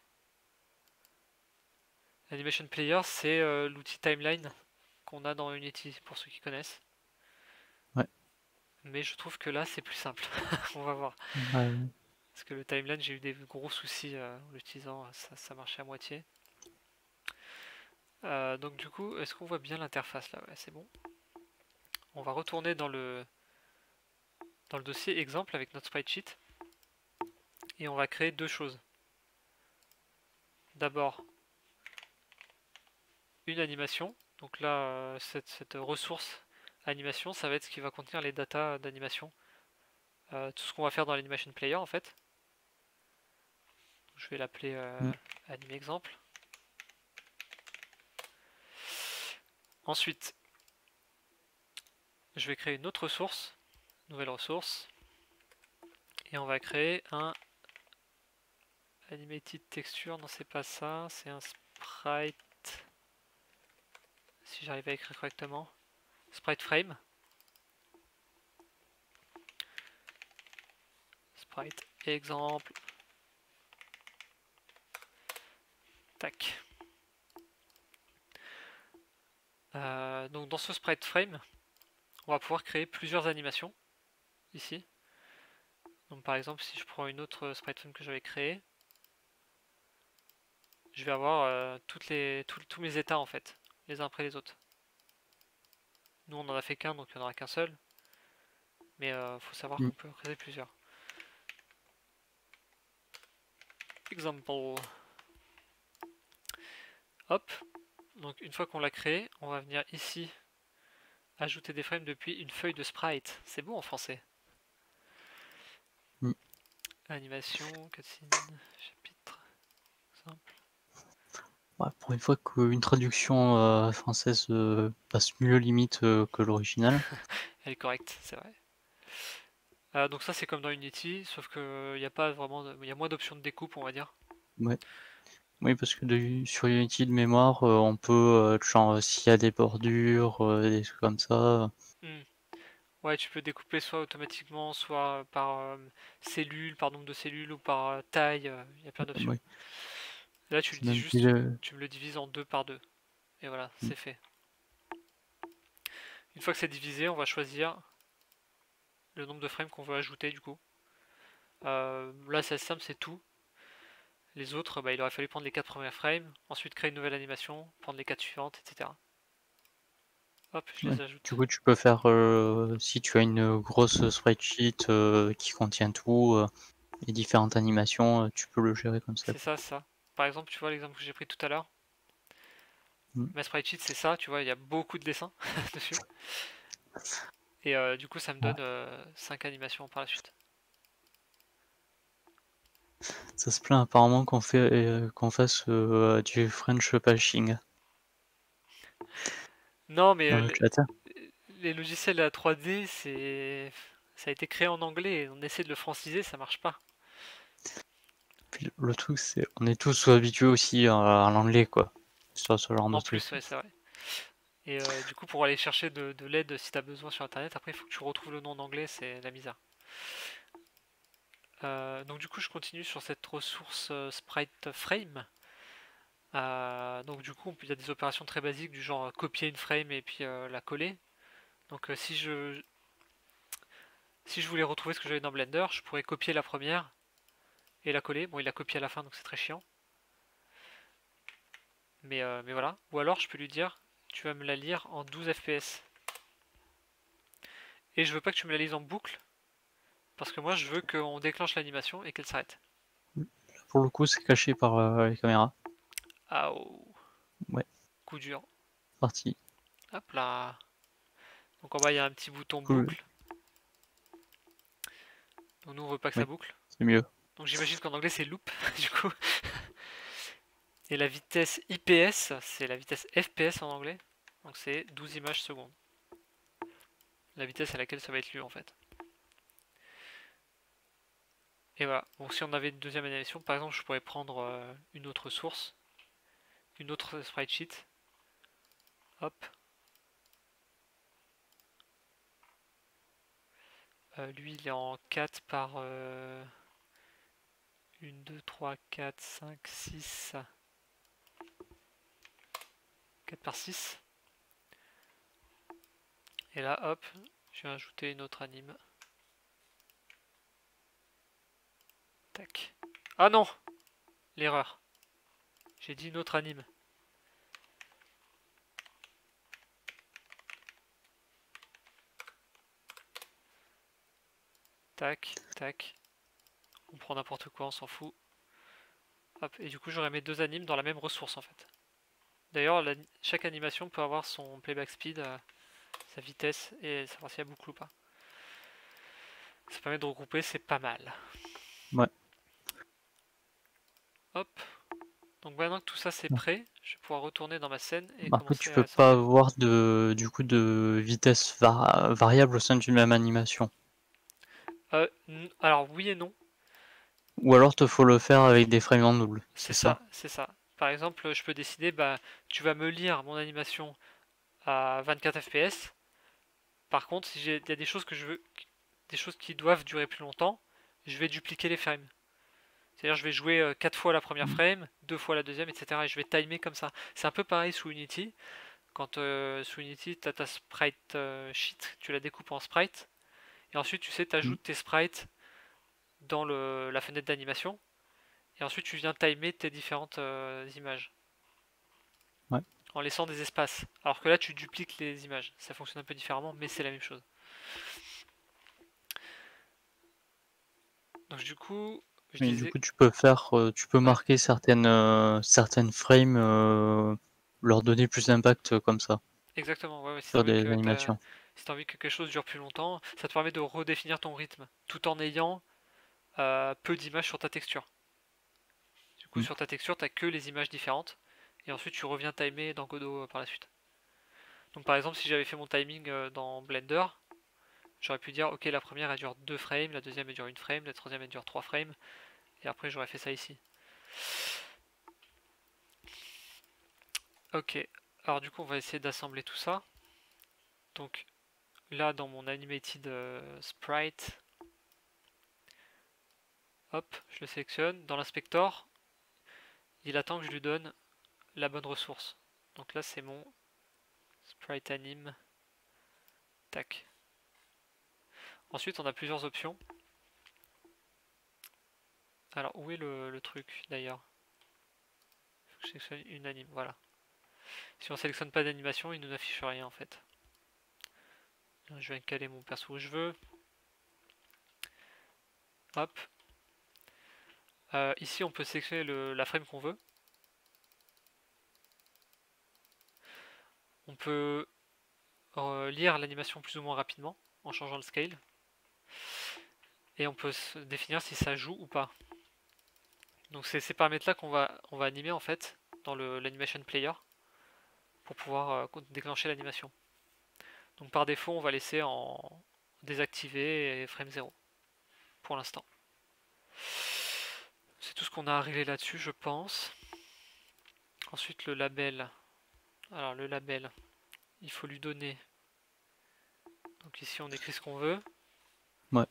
Animation player, c'est l'outil timeline qu'on a dans Unity, pour ceux qui connaissent. Ouais. Mais je trouve que là, c'est plus simple. On va voir. Ouais. Parce que le timeline, j'ai eu des gros soucis en l'utilisant, ça marchait à moitié. Donc du coup, est-ce qu'on voit bien l'interface là? Ouais, c'est bon. On va retourner dans le dossier exemple avec notre sprite sheet. Et on va créer deux choses. D'abord, une animation. Donc là, cette ressource animation, ça va être ce qui va contenir les datas d'animation. Tout ce qu'on va faire dans l'animation player en fait. Je vais l'appeler animexemple. Ensuite, je vais créer une autre ressource, nouvelle ressource, et on va créer un animated texture. Non, c'est pas ça, c'est un sprite. Si j'arrive à écrire correctement, sprite frame. Sprite exemple. Tac. Donc dans ce sprite frame, on va pouvoir créer plusieurs animations ici. Donc par exemple, si je prends une autre sprite frame que j'avais créée, je vais avoir tous mes états en fait, les uns après les autres. Nous on en a fait qu'un, donc il n'y en aura qu'un seul. Mais faut savoir qu'on peut en créer plusieurs. Example. Hop. Donc une fois qu'on l'a créé, on va venir ici ajouter des frames depuis une feuille de sprite. C'est beau en français. Animation, cutscene, chapitre, exemple. Ouais, pour une fois qu'une traduction française passe mieux limite que l'original. Elle est correcte, c'est vrai. Donc ça c'est comme dans Unity, sauf qu'il n'y a pas vraiment, il y a moins d'options de découpe, on va dire. Ouais. Oui, parce que sur Unity de mémoire, on peut, genre, s'il y a des bordures, des trucs comme ça. Ouais, tu peux découper soit automatiquement, soit par cellule, par nombre de cellules ou par taille. Il y a plein d'options. Oui, Là, tu le c'est dis même juste, tu me le divises en 2 par 2. Et voilà, c'est fait. Une fois que c'est divisé, on va choisir le nombre de frames qu'on veut ajouter du coup. Là, c'est simple, c'est tout. Les autres, bah, il aurait fallu prendre les 4 premières frames, ensuite créer une nouvelle animation, prendre les 4 suivantes, etc. Hop, je les ajoute. Du coup, tu peux faire, si tu as une grosse spreadsheet qui contient tout, et différentes animations, tu peux le gérer comme ça. C'est ça, c'est ça. Par exemple, tu vois l'exemple que j'ai pris tout à l'heure. Mm. Ma sprite sheet, c'est ça, tu vois, il y a beaucoup de dessins dessus. Et du coup, ça me Ouais. donne 5 animations par la suite. Ça se plaint apparemment qu'on fasse du French patching Non, mais dans le chat. les logiciels à 3D, ça a été créé en anglais et on essaie de le franciser, ça marche pas. Puis le truc, c'est on est tous habitués aussi à l'anglais, quoi. Sur ce genre de En truc. plus, ouais, c'est vrai. Et du coup, pour aller chercher de l'aide si tu as besoin sur internet, après il faut que tu retrouves le nom en anglais, c'est la misère. Donc du coup, je continue sur cette ressource sprite frame. Donc du coup, il y a des opérations très basiques du genre copier une frame et puis la coller. Donc si je voulais retrouver ce que j'avais dans Blender, je pourrais copier la première et la coller. Bon, il l'a copié à la fin, donc c'est très chiant. Mais voilà. Ou alors, je peux lui dire, tu vas me la lire en 12 fps. Et je veux pas que tu me la lises en boucle, parce que moi, je veux qu'on déclenche l'animation et qu'elle s'arrête. Pour le coup, c'est caché par les caméras. Ah oh, Ouais, coup dur. parti. Hop là. Donc en bas, il y a un petit bouton Cool. boucle. Donc nous, on veut pas que ça Oui, boucle. c'est mieux. Donc j'imagine qu'en anglais, c'est loop, du coup. Et la vitesse IPS, c'est la vitesse FPS en anglais. Donc c'est 12 images secondes. La vitesse à laquelle ça va être lu, en fait. Et voilà. Bon, si on avait une deuxième animation, par exemple, je pourrais prendre une autre source, une autre sprite sheet. Hop. Lui, il est en 4 par 1, 2, 3, 4, 5, 6. 4 par 6. Et là, hop, je vais ajouter une autre anime. Tac. Ah non! L'erreur. J'ai dit une autre anime. Tac, tac. On prend n'importe quoi, on s'en fout. Hop, et du coup j'aurais mes deux animes dans la même ressource en fait. D'ailleurs, chaque animation peut avoir son playback speed, sa vitesse, et savoir s'il y a boucle ou pas. Ça permet de regrouper, c'est pas mal. Ouais. Hop. Donc maintenant que tout ça c'est prêt, je vais pouvoir retourner dans ma scène et Après, commencer tu à peux pas assembler. avoir du coup de vitesse variable au sein d'une même animation. Alors oui et non, Ou alors, te faut le faire avec des frames en double, c'est c'est ça? ça, c'est ça. Par exemple, je peux décider, bah, tu vas me lire mon animation à 24 fps. Par contre, si il y a des choses que je veux, des choses qui doivent durer plus longtemps, je vais dupliquer les frames. C'est-à-dire je vais jouer 4 fois la première Mm. frame, 2 fois la deuxième, etc. Et je vais timer comme ça. C'est un peu pareil sous Unity. Quand sous Unity, tu as ta sprite sheet, tu la découpes en sprites. Et ensuite, tu sais, tu Mm. ajoutes tes sprites dans la fenêtre d'animation. Et ensuite, tu viens timer tes différentes images Ouais. en laissant des espaces. Alors que là, tu dupliques les images. Ça fonctionne un peu différemment, mais c'est la même chose. Donc du coup, je Mais du disais... coup, tu peux faire, tu peux Ouais, marquer certaines frames, leur donner plus d'impact comme ça, exactement. Ouais, ouais, si tu sur envie des que animations. si t'as envie que quelque chose dure plus longtemps, ça te permet de redéfinir ton rythme, tout en ayant peu d'images sur ta texture. Du coup, Mm. sur ta texture, t'as que les images différentes, et ensuite tu reviens timer dans Godot par la suite. Donc par exemple, si j'avais fait mon timing dans Blender, j'aurais pu dire, ok, la première elle dure 2 frames, la deuxième elle dure 1 frame, la troisième elle dure 3 frames, et après j'aurais fait ça ici. Ok, alors du coup on va essayer d'assembler tout ça. Donc là dans mon animated sprite, hop, je le sélectionne. Dans l'inspector, il attend que je lui donne la bonne ressource. Donc là c'est mon sprite anime. Tac. Ensuite on a plusieurs options. Alors où est le truc d'ailleurs? Faut que je sélectionne une anime, voilà. Si on sélectionne pas d'animation, il ne nous affiche rien en fait. Je vais caler mon perso où je veux. Hop. Ici on peut sélectionner la frame qu'on veut. On peut lire l'animation plus ou moins rapidement en changeant le scale. Et on peut se définir si ça joue ou pas. Donc c'est ces paramètres là on va animer en fait dans l'animation player pour pouvoir déclencher l'animation. Donc par défaut on va laisser en désactivé et frame 0 pour l'instant. C'est tout ce qu'on a à régler là-dessus je pense. Ensuite le label. Alors le label, il faut lui donner. Donc ici on écrit ce qu'on veut. Ouais.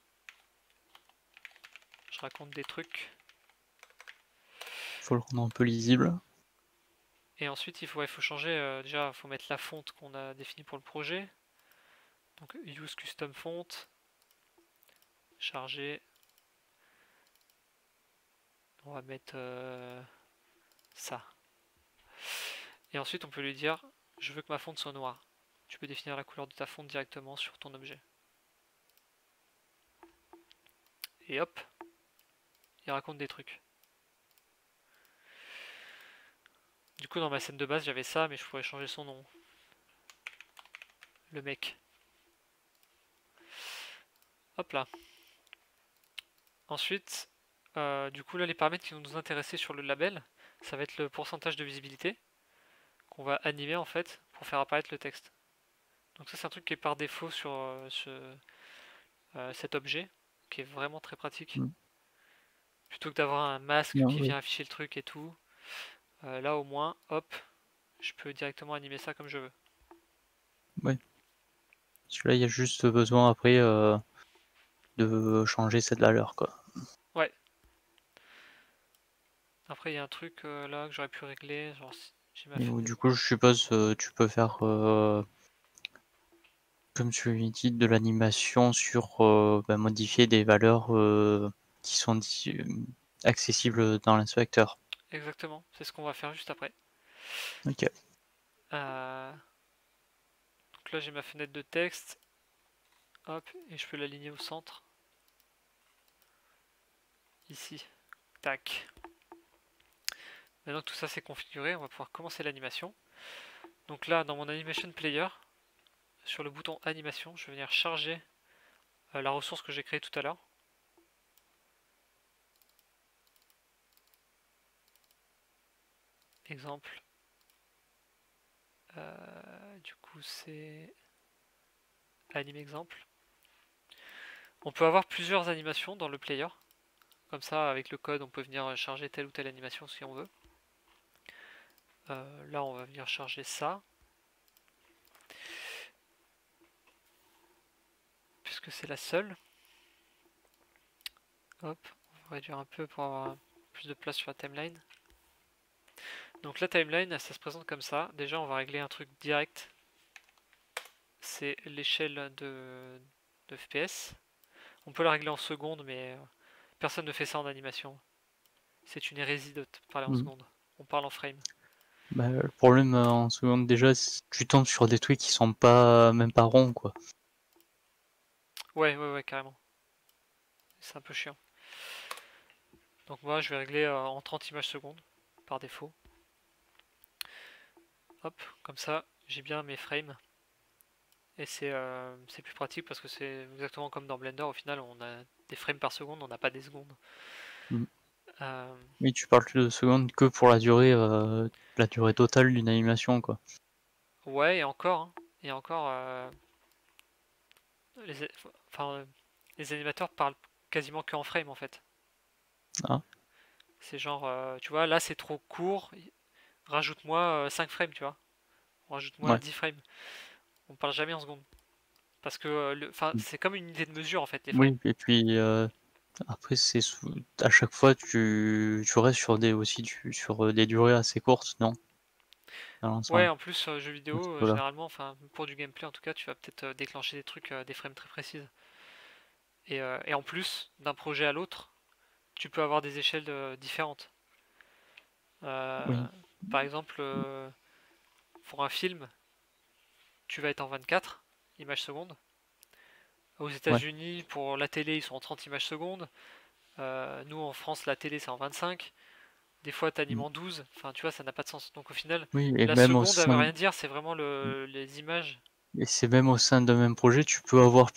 Je raconte des trucs. Faut le rendre un peu lisible. Et ensuite il faut changer, déjà il faut mettre la fonte qu'on a définie pour le projet. Donc use custom font, charger. On va mettre ça. Et ensuite on peut lui dire je veux que ma fonte soit noire. Tu peux définir la couleur de ta fonte directement sur ton objet. Et hop, il raconte des trucs. Du coup dans ma scène de base j'avais ça mais je pourrais changer son nom. Le mec. Hop là. Ensuite, du coup là les paramètres qui vont nous intéresser sur le label, ça va être le pourcentage de visibilité qu'on va animer en fait pour faire apparaître le texte. Donc ça c'est un truc qui est par défaut sur cet objet, qui est vraiment très pratique. Mm. Plutôt que d'avoir un masque Non, qui oui. vient afficher le truc et tout. Là au moins, hop, je peux directement animer ça comme je veux. Ouais. Celui-là, il y a juste besoin après de changer cette valeur, quoi. Ouais. Après, il y a un truc là que j'aurais pu régler. Genre, j'ai ma Et où, fenêtre. du coup, je suppose tu peux faire, comme tu l'as dit, de l'animation sur modifier des valeurs qui sont accessibles dans l'inspecteur. Exactement, c'est ce qu'on va faire juste après. Ok. Euh, donc là, j'ai ma fenêtre de texte. Hop, et je peux l'aligner au centre. Ici. Tac. Maintenant que tout ça c'est configuré, on va pouvoir commencer l'animation. Donc là, dans mon animation player, sur le bouton animation, je vais venir charger la ressource que j'ai créée tout à l'heure. Exemple. Du coup, c'est anime exemple. On peut avoir plusieurs animations dans le player. Comme ça, avec le code, on peut venir charger telle ou telle animation si on veut. Là, on va venir charger ça. Puisque c'est la seule. Hop, on va réduire un peu pour avoir plus de place sur la timeline. Donc la timeline, ça se présente comme ça. Déjà, on va régler un truc direct. C'est l'échelle de FPS. On peut la régler en secondes, mais personne ne fait ça en animation. C'est une hérésie de parler en Mm. secondes. On parle en frame. Bah, le problème en seconde, déjà, tu tombes sur des trucs qui sont pas même pas ronds, quoi. Ouais, ouais, ouais, carrément. C'est un peu chiant. Donc moi, je vais régler en 30 images secondes, par défaut. Hop, comme ça, j'ai bien mes frames. Et c'est plus pratique parce que c'est exactement comme dans Blender. Au final, on a des frames par seconde, on n'a pas des secondes. Mm. Euh, Oui, tu parles de secondes que pour la durée totale d'une animation, quoi. ouais, et encore, hein. Et encore, les, enfin, les animateurs parlent quasiment que en frame en fait. Ah, C'est genre, tu vois, là c'est trop court, rajoute-moi 5 frames, tu vois. Rajoute-moi ouais. 10 frames. On parle jamais en secondes. Parce que Mm. c'est comme une unité de mesure en fait, les frames. Oui, et puis après, à chaque fois, tu restes sur sur des durées assez courtes, non? Dans Ouais, l'ensemble, en plus, jeux à ce vidéo, niveau-là. généralement, enfin, pour du gameplay en tout cas, tu vas peut-être déclencher des trucs, des frames très précises. Et en plus, d'un projet à l'autre, tu peux avoir des échelles différentes. Euh, Oui, Par exemple, pour un film, tu vas être en 24 images secondes. Aux ouais. États-Unis, pour la télé, ils sont en 30 images secondes. Nous, en France, la télé, c'est en 25. Des fois, t'animes Mm. en 12. Enfin, tu vois, ça n'a pas de sens. Donc, au final, Oui, et la même au seconde, elle veut sein, rien dire. C'est vraiment les images. et c'est même au sein d'un même projet, tu peux avoir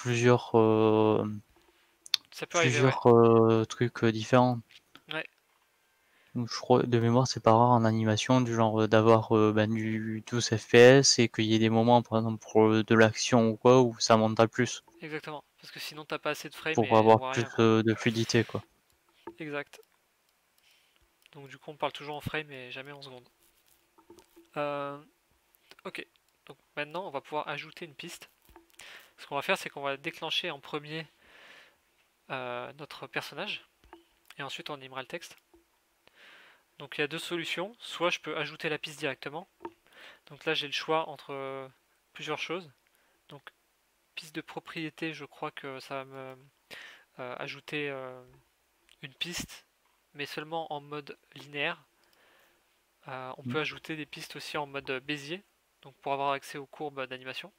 Ça peut arriver, ouais. plusieurs trucs différents. Ouais, Donc, je crois, de mémoire, c'est pas rare en animation, du genre d'avoir du 12 FPS et qu'il y ait des moments, par exemple, pour de l'action ou quoi, où ça monte à plus, exactement. Parce que sinon, t'as pas assez de frames pour et on avoir voit plus rien, quoi. de fluidité, quoi. Exact. Donc, du coup, on parle toujours en frames et jamais en secondes. Euh, ok. Donc, maintenant, on va pouvoir ajouter une piste. Ce qu'on va faire, c'est qu'on va déclencher en premier notre personnage. Et ensuite, on animera le texte. Donc, il y a deux solutions. Soit je peux ajouter la piste directement. Donc là, j'ai le choix entre plusieurs choses. Donc, piste de propriété, je crois que ça va me ajouter une piste, mais seulement en mode linéaire. On Mm. peut ajouter des pistes aussi en mode Bézier, donc pour avoir accès aux courbes d'animation.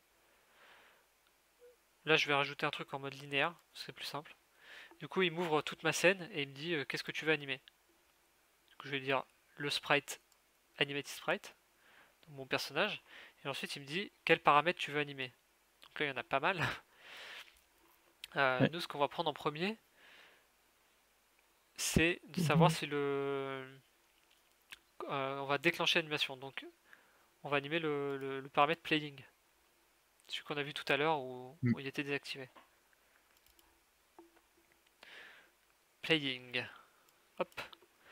Là, je vais rajouter un truc en mode linéaire, c'est plus simple. Du coup, il m'ouvre toute ma scène et il me dit qu'est-ce que tu veux animer. Donc, je vais dire le sprite, animate sprite, donc mon personnage, et ensuite il me dit quels paramètres tu veux animer. Donc là, il y en a pas mal. Ouais. Nous, ce qu'on va prendre en premier, c'est de savoir Mhm. si on va déclencher l'animation. Donc, on va animer le paramètre playing, celui qu'on a vu tout à l'heure Mm. où il était désactivé. Playing. Hop.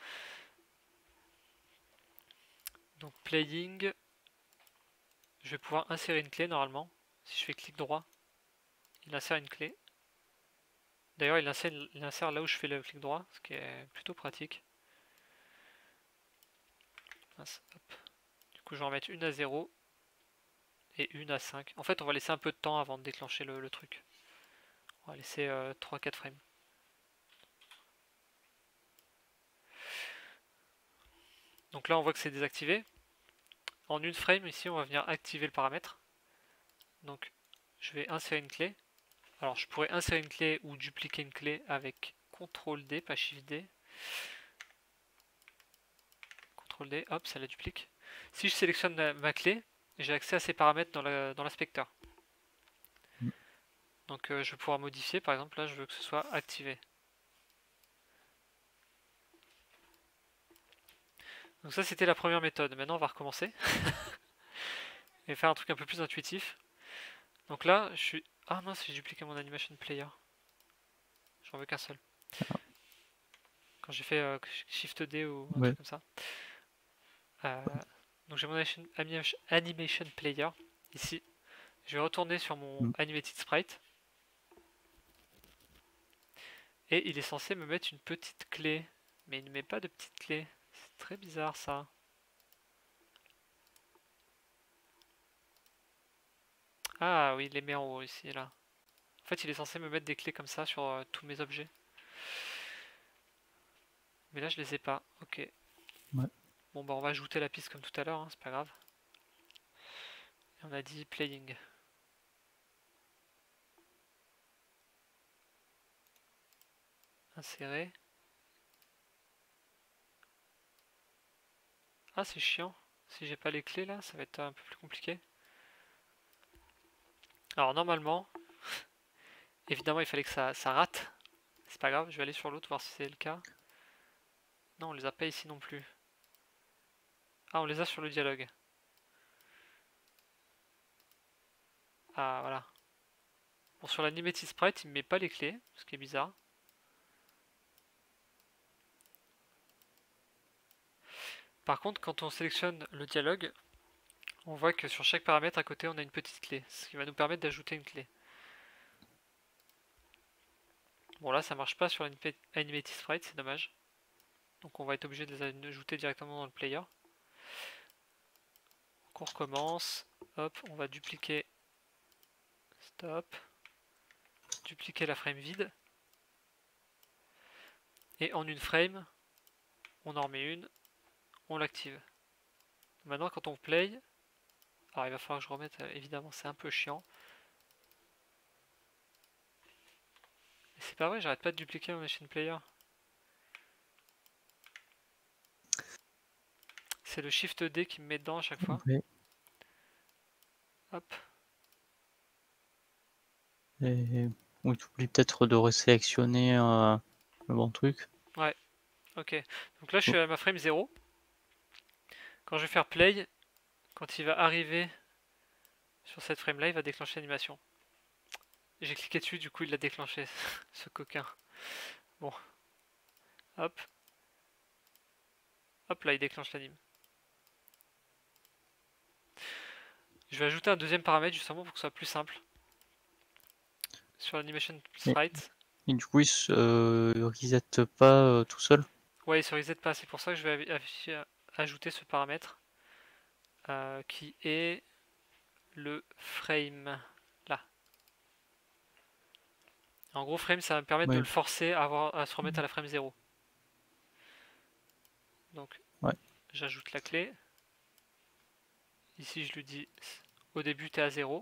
Donc playing, je vais pouvoir insérer une clé normalement. Si je fais clic droit, il insère une clé. D'ailleurs, il insère là où je fais le clic droit, ce qui est plutôt pratique. Mince, hop. Du coup, je vais en mettre une à 0 et une à 5. En fait, on va laisser un peu de temps avant de déclencher le truc. On va laisser 3-4 frames. Donc là, on voit que c'est désactivé. En une frame, ici, on va venir activer le paramètre. Donc, je vais insérer une clé. Alors, je pourrais insérer une clé ou dupliquer une clé avec CTRL D, pas SHIFT D. CTRL D, hop, ça la duplique. Si je sélectionne ma clé, j'ai accès à ces paramètres dans l'inspecteur. Donc, je vais pouvoir modifier. Par exemple, là, je veux que ce soit activé. Donc ça, c'était la première méthode. Maintenant, on va recommencer. Et faire un truc un peu plus intuitif. Donc là, je suis... Ah mince, j'ai dupliqué mon animation player. J'en veux qu'un seul. Quand j'ai fait Shift D ou un Ouais. truc comme ça. Donc j'ai mon animation player. Ici, je vais retourner sur mon animated sprite. Et il est censé me mettre une petite clé. Mais il ne met pas de petite clé. C'est très bizarre ça. Ah oui, il les met en haut ici, là. En fait, il est censé me mettre des clés comme ça sur tous mes objets. Mais là, je les ai pas. Ok. Ouais. Bon, bah, on va ajouter la piste comme tout à l'heure, hein, c'est pas grave. Et on a dit playing. Insérer. Ah, c'est chiant. Si j'ai pas les clés là, ça va être un peu plus compliqué. Alors, normalement, évidemment, il fallait que ça rate. C'est pas grave, je vais aller sur l'autre voir si c'est le cas. Non, on les a pas ici non plus. Ah, on les a sur le dialogue. Ah, voilà. Bon, sur l'animated sprite, il me met pas les clés, ce qui est bizarre. Par contre, quand on sélectionne le dialogue, on voit que sur chaque paramètre à côté, on a une petite clé, ce qui va nous permettre d'ajouter une clé. Bon, là, ça marche pas sur l'animated sprite, c'est dommage. Donc on va être obligé de les ajouter directement dans le player. Donc on recommence. Hop, on va dupliquer. Stop. Dupliquer la frame vide. Et en une frame, on en remet une. On l'active. Maintenant, quand on play, alors il va falloir que je remette, évidemment, c'est un peu chiant. Mais c'est pas vrai, j'arrête pas de dupliquer mon machine player. C'est le Shift D qui me met dedans à chaque fois. Ouais. Hop. Et oui, tu oublies peut-être de resélectionner le bon truc. Ouais, ok. Donc là, je suis à ma frame 0. Quand je vais faire play, quand il va arriver sur cette frame là, il va déclencher l'animation. J'ai cliqué dessus, du coup il l'a déclenché, ce coquin. Bon, hop. Hop là, il déclenche l'anime. Je vais ajouter un deuxième paramètre justement pour que ce soit plus simple. Sur l'animation sprite. Et du coup, il se reset pas tout seul. Ouais, il se reset pas, c'est pour ça que je vais ajouter ce paramètre qui est le frame. Là. En gros, frame, ça va me permettre de Ouais. le forcer à se remettre à la frame 0. Donc, Ouais. j'ajoute la clé. Ici, je lui dis au début, tu es à 0.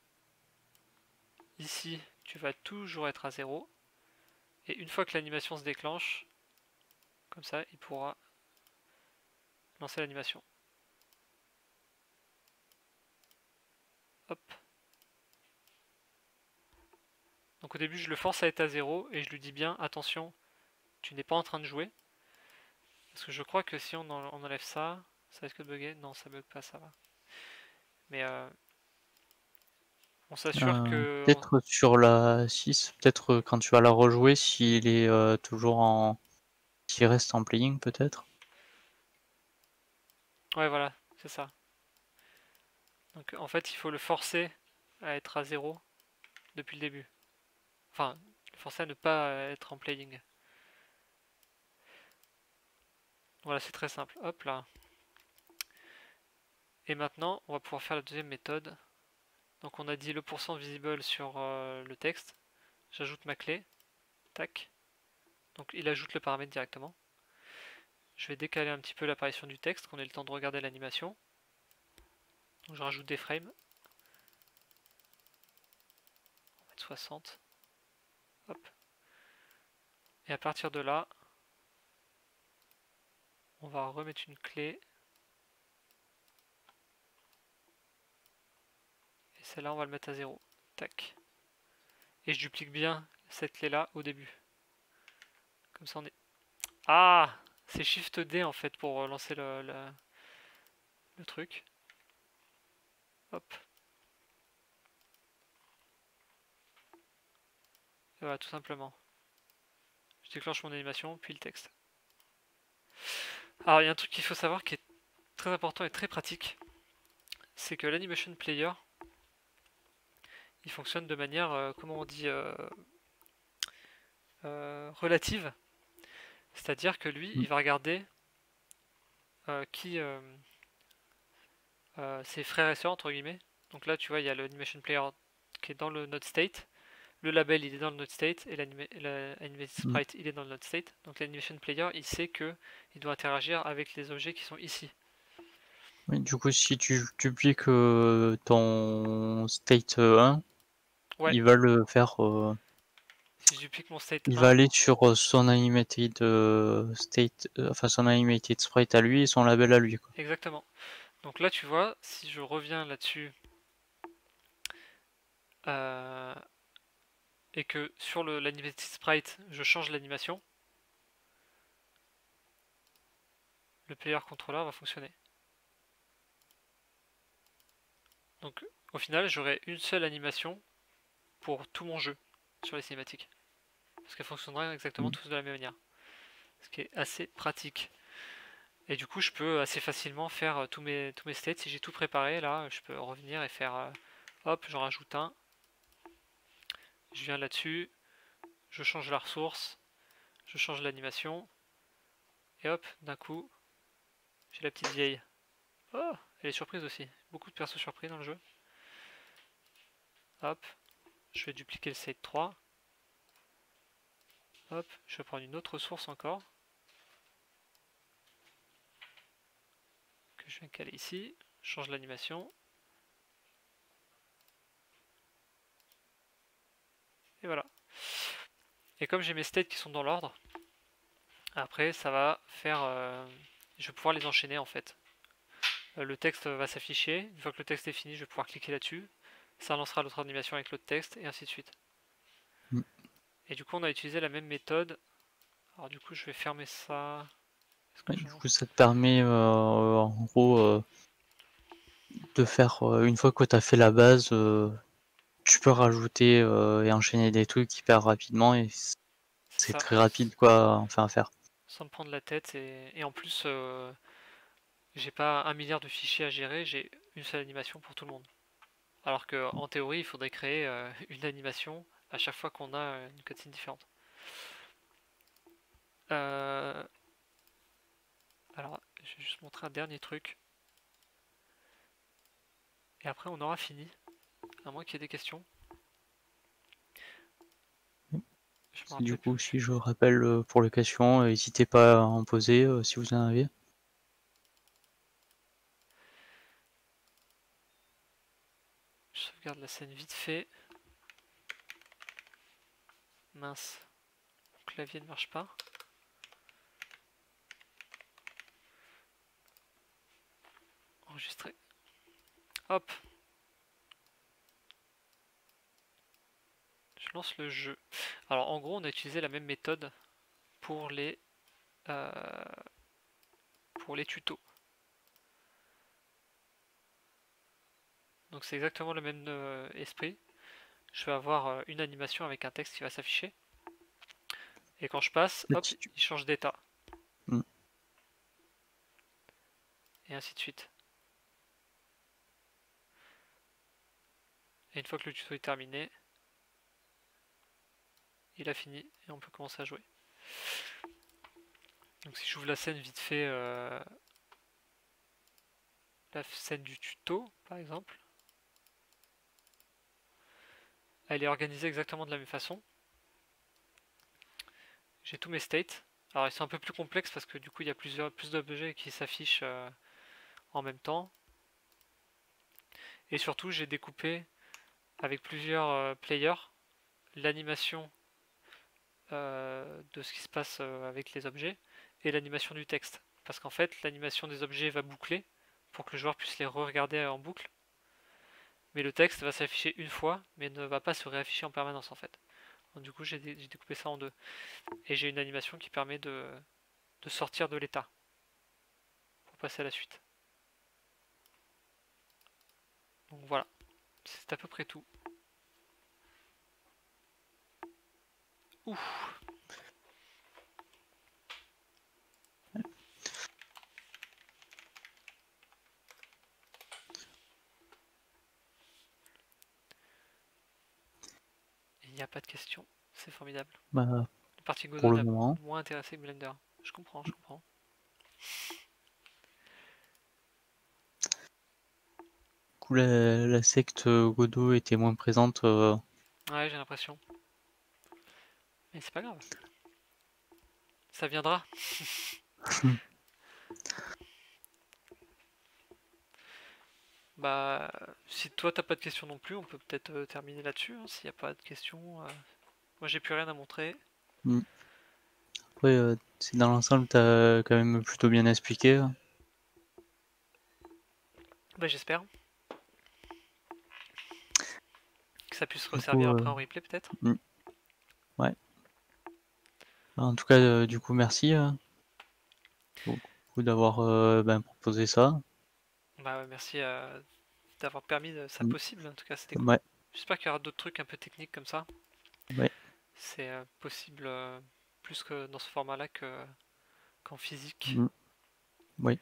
Ici, tu vas toujours être à 0. Et une fois que l'animation se déclenche, comme ça, il pourra lancer l'animation. Hop. Donc au début, je le force à être à 0 et je lui dis bien, attention, tu n'es pas en train de jouer. Parce que je crois que si on enlève ça, ça risque de bugger. Non, ça bug pas, ça va. Mais on s'assure que... Peut-être sur la 6, peut-être quand tu vas la rejouer, s'il est toujours en qui reste en playing peut-être. Ouais, voilà, c'est ça. Donc en fait, il faut le forcer à être à 0 depuis le début. Enfin, le forcer à ne pas être en playing. Voilà, c'est très simple. Hop là. Et maintenant, on va pouvoir faire la deuxième méthode. Donc on a dit le pourcent visible sur le texte. J'ajoute ma clé. Tac. Donc il ajoute le paramètre directement. Je vais décaler un petit peu l'apparition du texte, qu'on ait le temps de regarder l'animation. Donc je rajoute des frames. On va mettre 60. Hop. Et à partir de là, on va remettre une clé. Et celle-là, on va le mettre à 0. Tac. Et je duplique bien cette clé-là au début. Comme ça, on est... Ah! C'est Shift D en fait pour lancer le truc. Hop. Et voilà, tout simplement. Je déclenche mon animation, puis le texte. Alors, il y a un truc qu'il faut savoir qui est très important et très pratique. C'est que l'Animation Player, il fonctionne de manière, comment on dit, relative. C'est-à-dire que lui, Mm. il va regarder qui ses frères et sœurs, entre guillemets. Donc là, tu vois, il y a l'Animation Player qui est dans le node state. Le label, il est dans le node state. Et l'animated Mm. sprite, il est dans le node state. Donc l'Animation Player, il sait que il doit interagir avec les objets qui sont ici. Oui, du coup, si tu dupliques ton state 1, Ouais, il va le faire. si je duplique mon state Il va 1, aller sur son animated state, enfin son animated sprite à lui et son label à lui, quoi. exactement. Donc là, tu vois, si je reviens là-dessus euh, et que sur l'animated sprite, je change l'animation, le player controller va fonctionner. Donc au final, j'aurai une seule animation pour tout mon jeu sur les cinématiques. Parce qu'elles fonctionnera exactement Mm. tous de la même manière. Ce qui est assez pratique. Et du coup, je peux assez facilement faire tous mes states. Si j'ai tout préparé, là, je peux revenir et faire hop, j'en rajoute un. Je viens là-dessus, je change la ressource, je change l'animation. Et hop, d'un coup, j'ai la petite vieille. Oh, elle est surprise aussi. Beaucoup de persos surpris dans le jeu. Hop, je vais dupliquer le state 3. Hop, je vais prendre une autre source encore. Que je viens caler ici. Je change l'animation. Et voilà. Et comme j'ai mes states qui sont dans l'ordre, après ça va faire... je vais pouvoir les enchaîner en fait. Le texte va s'afficher. Une fois que le texte est fini, je vais pouvoir cliquer là-dessus. Ça lancera l'autre animation avec l'autre texte, et ainsi de suite. Mm. Et du coup, on a utilisé la même méthode. Alors du coup, je vais fermer ça. Ouais, du coup, ça te permet en gros de faire une fois que tu as fait la base, tu peux rajouter et enchaîner des trucs hyper rapidement et C'est c'est ça. très rapide quoi, enfin à faire. Sans me prendre la tête. Et en plus, j'ai pas un milliard de fichiers à gérer, j'ai une seule animation pour tout le monde. Alors qu'en théorie, il faudrait créer une animation à chaque fois qu'on a une cutscene différente. Euh, alors, je vais juste montrer un dernier truc. Et après, on aura fini. À moins qu'il y ait des questions. Je me Du rappelle coup, plus. si je rappelle pour les questions, n'hésitez pas à en poser si vous en avez. Je sauvegarde la scène vite fait. Mince. Mon clavier ne marche pas. Enregistrer. Hop. Je lance le jeu. Alors en gros, on a utilisé la même méthode pour euh, pour les tutos. Donc c'est exactement le même esprit. Je vais avoir une animation avec un texte qui va s'afficher. Et quand je passe, En hop, fait, il change d'état. et ainsi de suite. Et une fois que le tuto est terminé, il a fini et on peut commencer à jouer. Donc si j'ouvre la scène vite fait, la scène du tuto par exemple, elle est organisée exactement de la même façon. J'ai tous mes states. Alors ils sont un peu plus complexes parce que du coup il y a plus d'objets qui s'affichent en même temps. Et surtout j'ai découpé avec plusieurs players l'animation de ce qui se passe avec les objets et l'animation du texte. Parce qu'en fait l'animation des objets va boucler pour que le joueur puisse les re-regarder en boucle. Mais le texte va s'afficher une fois mais ne va pas se réafficher en permanence en fait. Donc, du coup j'ai découpé ça en deux. Et j'ai une animation qui permet de sortir de l'état pour passer à la suite. Donc voilà, c'est à peu près tout. Ouh. Il n'y a pas de questions, c'est formidable. Bah, La partie pour Godot le n'a moment. moins intéressé que Blender. Je comprends, je comprends. Du coup, la secte Godot était moins présente. Ouais, j'ai l'impression. Mais c'est pas grave. Ça viendra. Bah, si toi t'as pas de questions non plus, on peut peut-être terminer là-dessus, hein, s'il n'y a pas de questions. Moi j'ai plus rien à montrer. Mm. Après, c'est dans l'ensemble, t'as quand même plutôt bien expliqué. Bah j'espère que ça puisse Du coup, resservir après en replay peut-être. mm, ouais. En tout cas, du coup, merci beaucoup d'avoir proposé ça. Bah ouais, merci d'avoir permis ça Mm. possible, en tout cas c'était cool. Ouais, J'espère qu'il y aura d'autres trucs un peu techniques comme ça. ouais. C'est possible plus que dans ce format-là qu'en physique. Mm. Oui.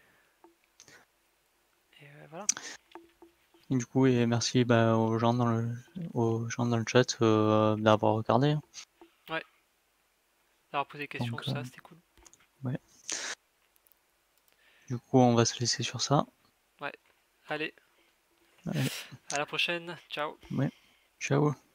Et voilà. Et du coup, et merci aux gens dans le chat d'avoir regardé. Ouais, d'avoir posé des questions, Donc, tout ça, c'était cool. ouais. Du coup, on va se laisser sur ça. Ouais, allez, Allez, à la prochaine, ciao. ouais. Ciao.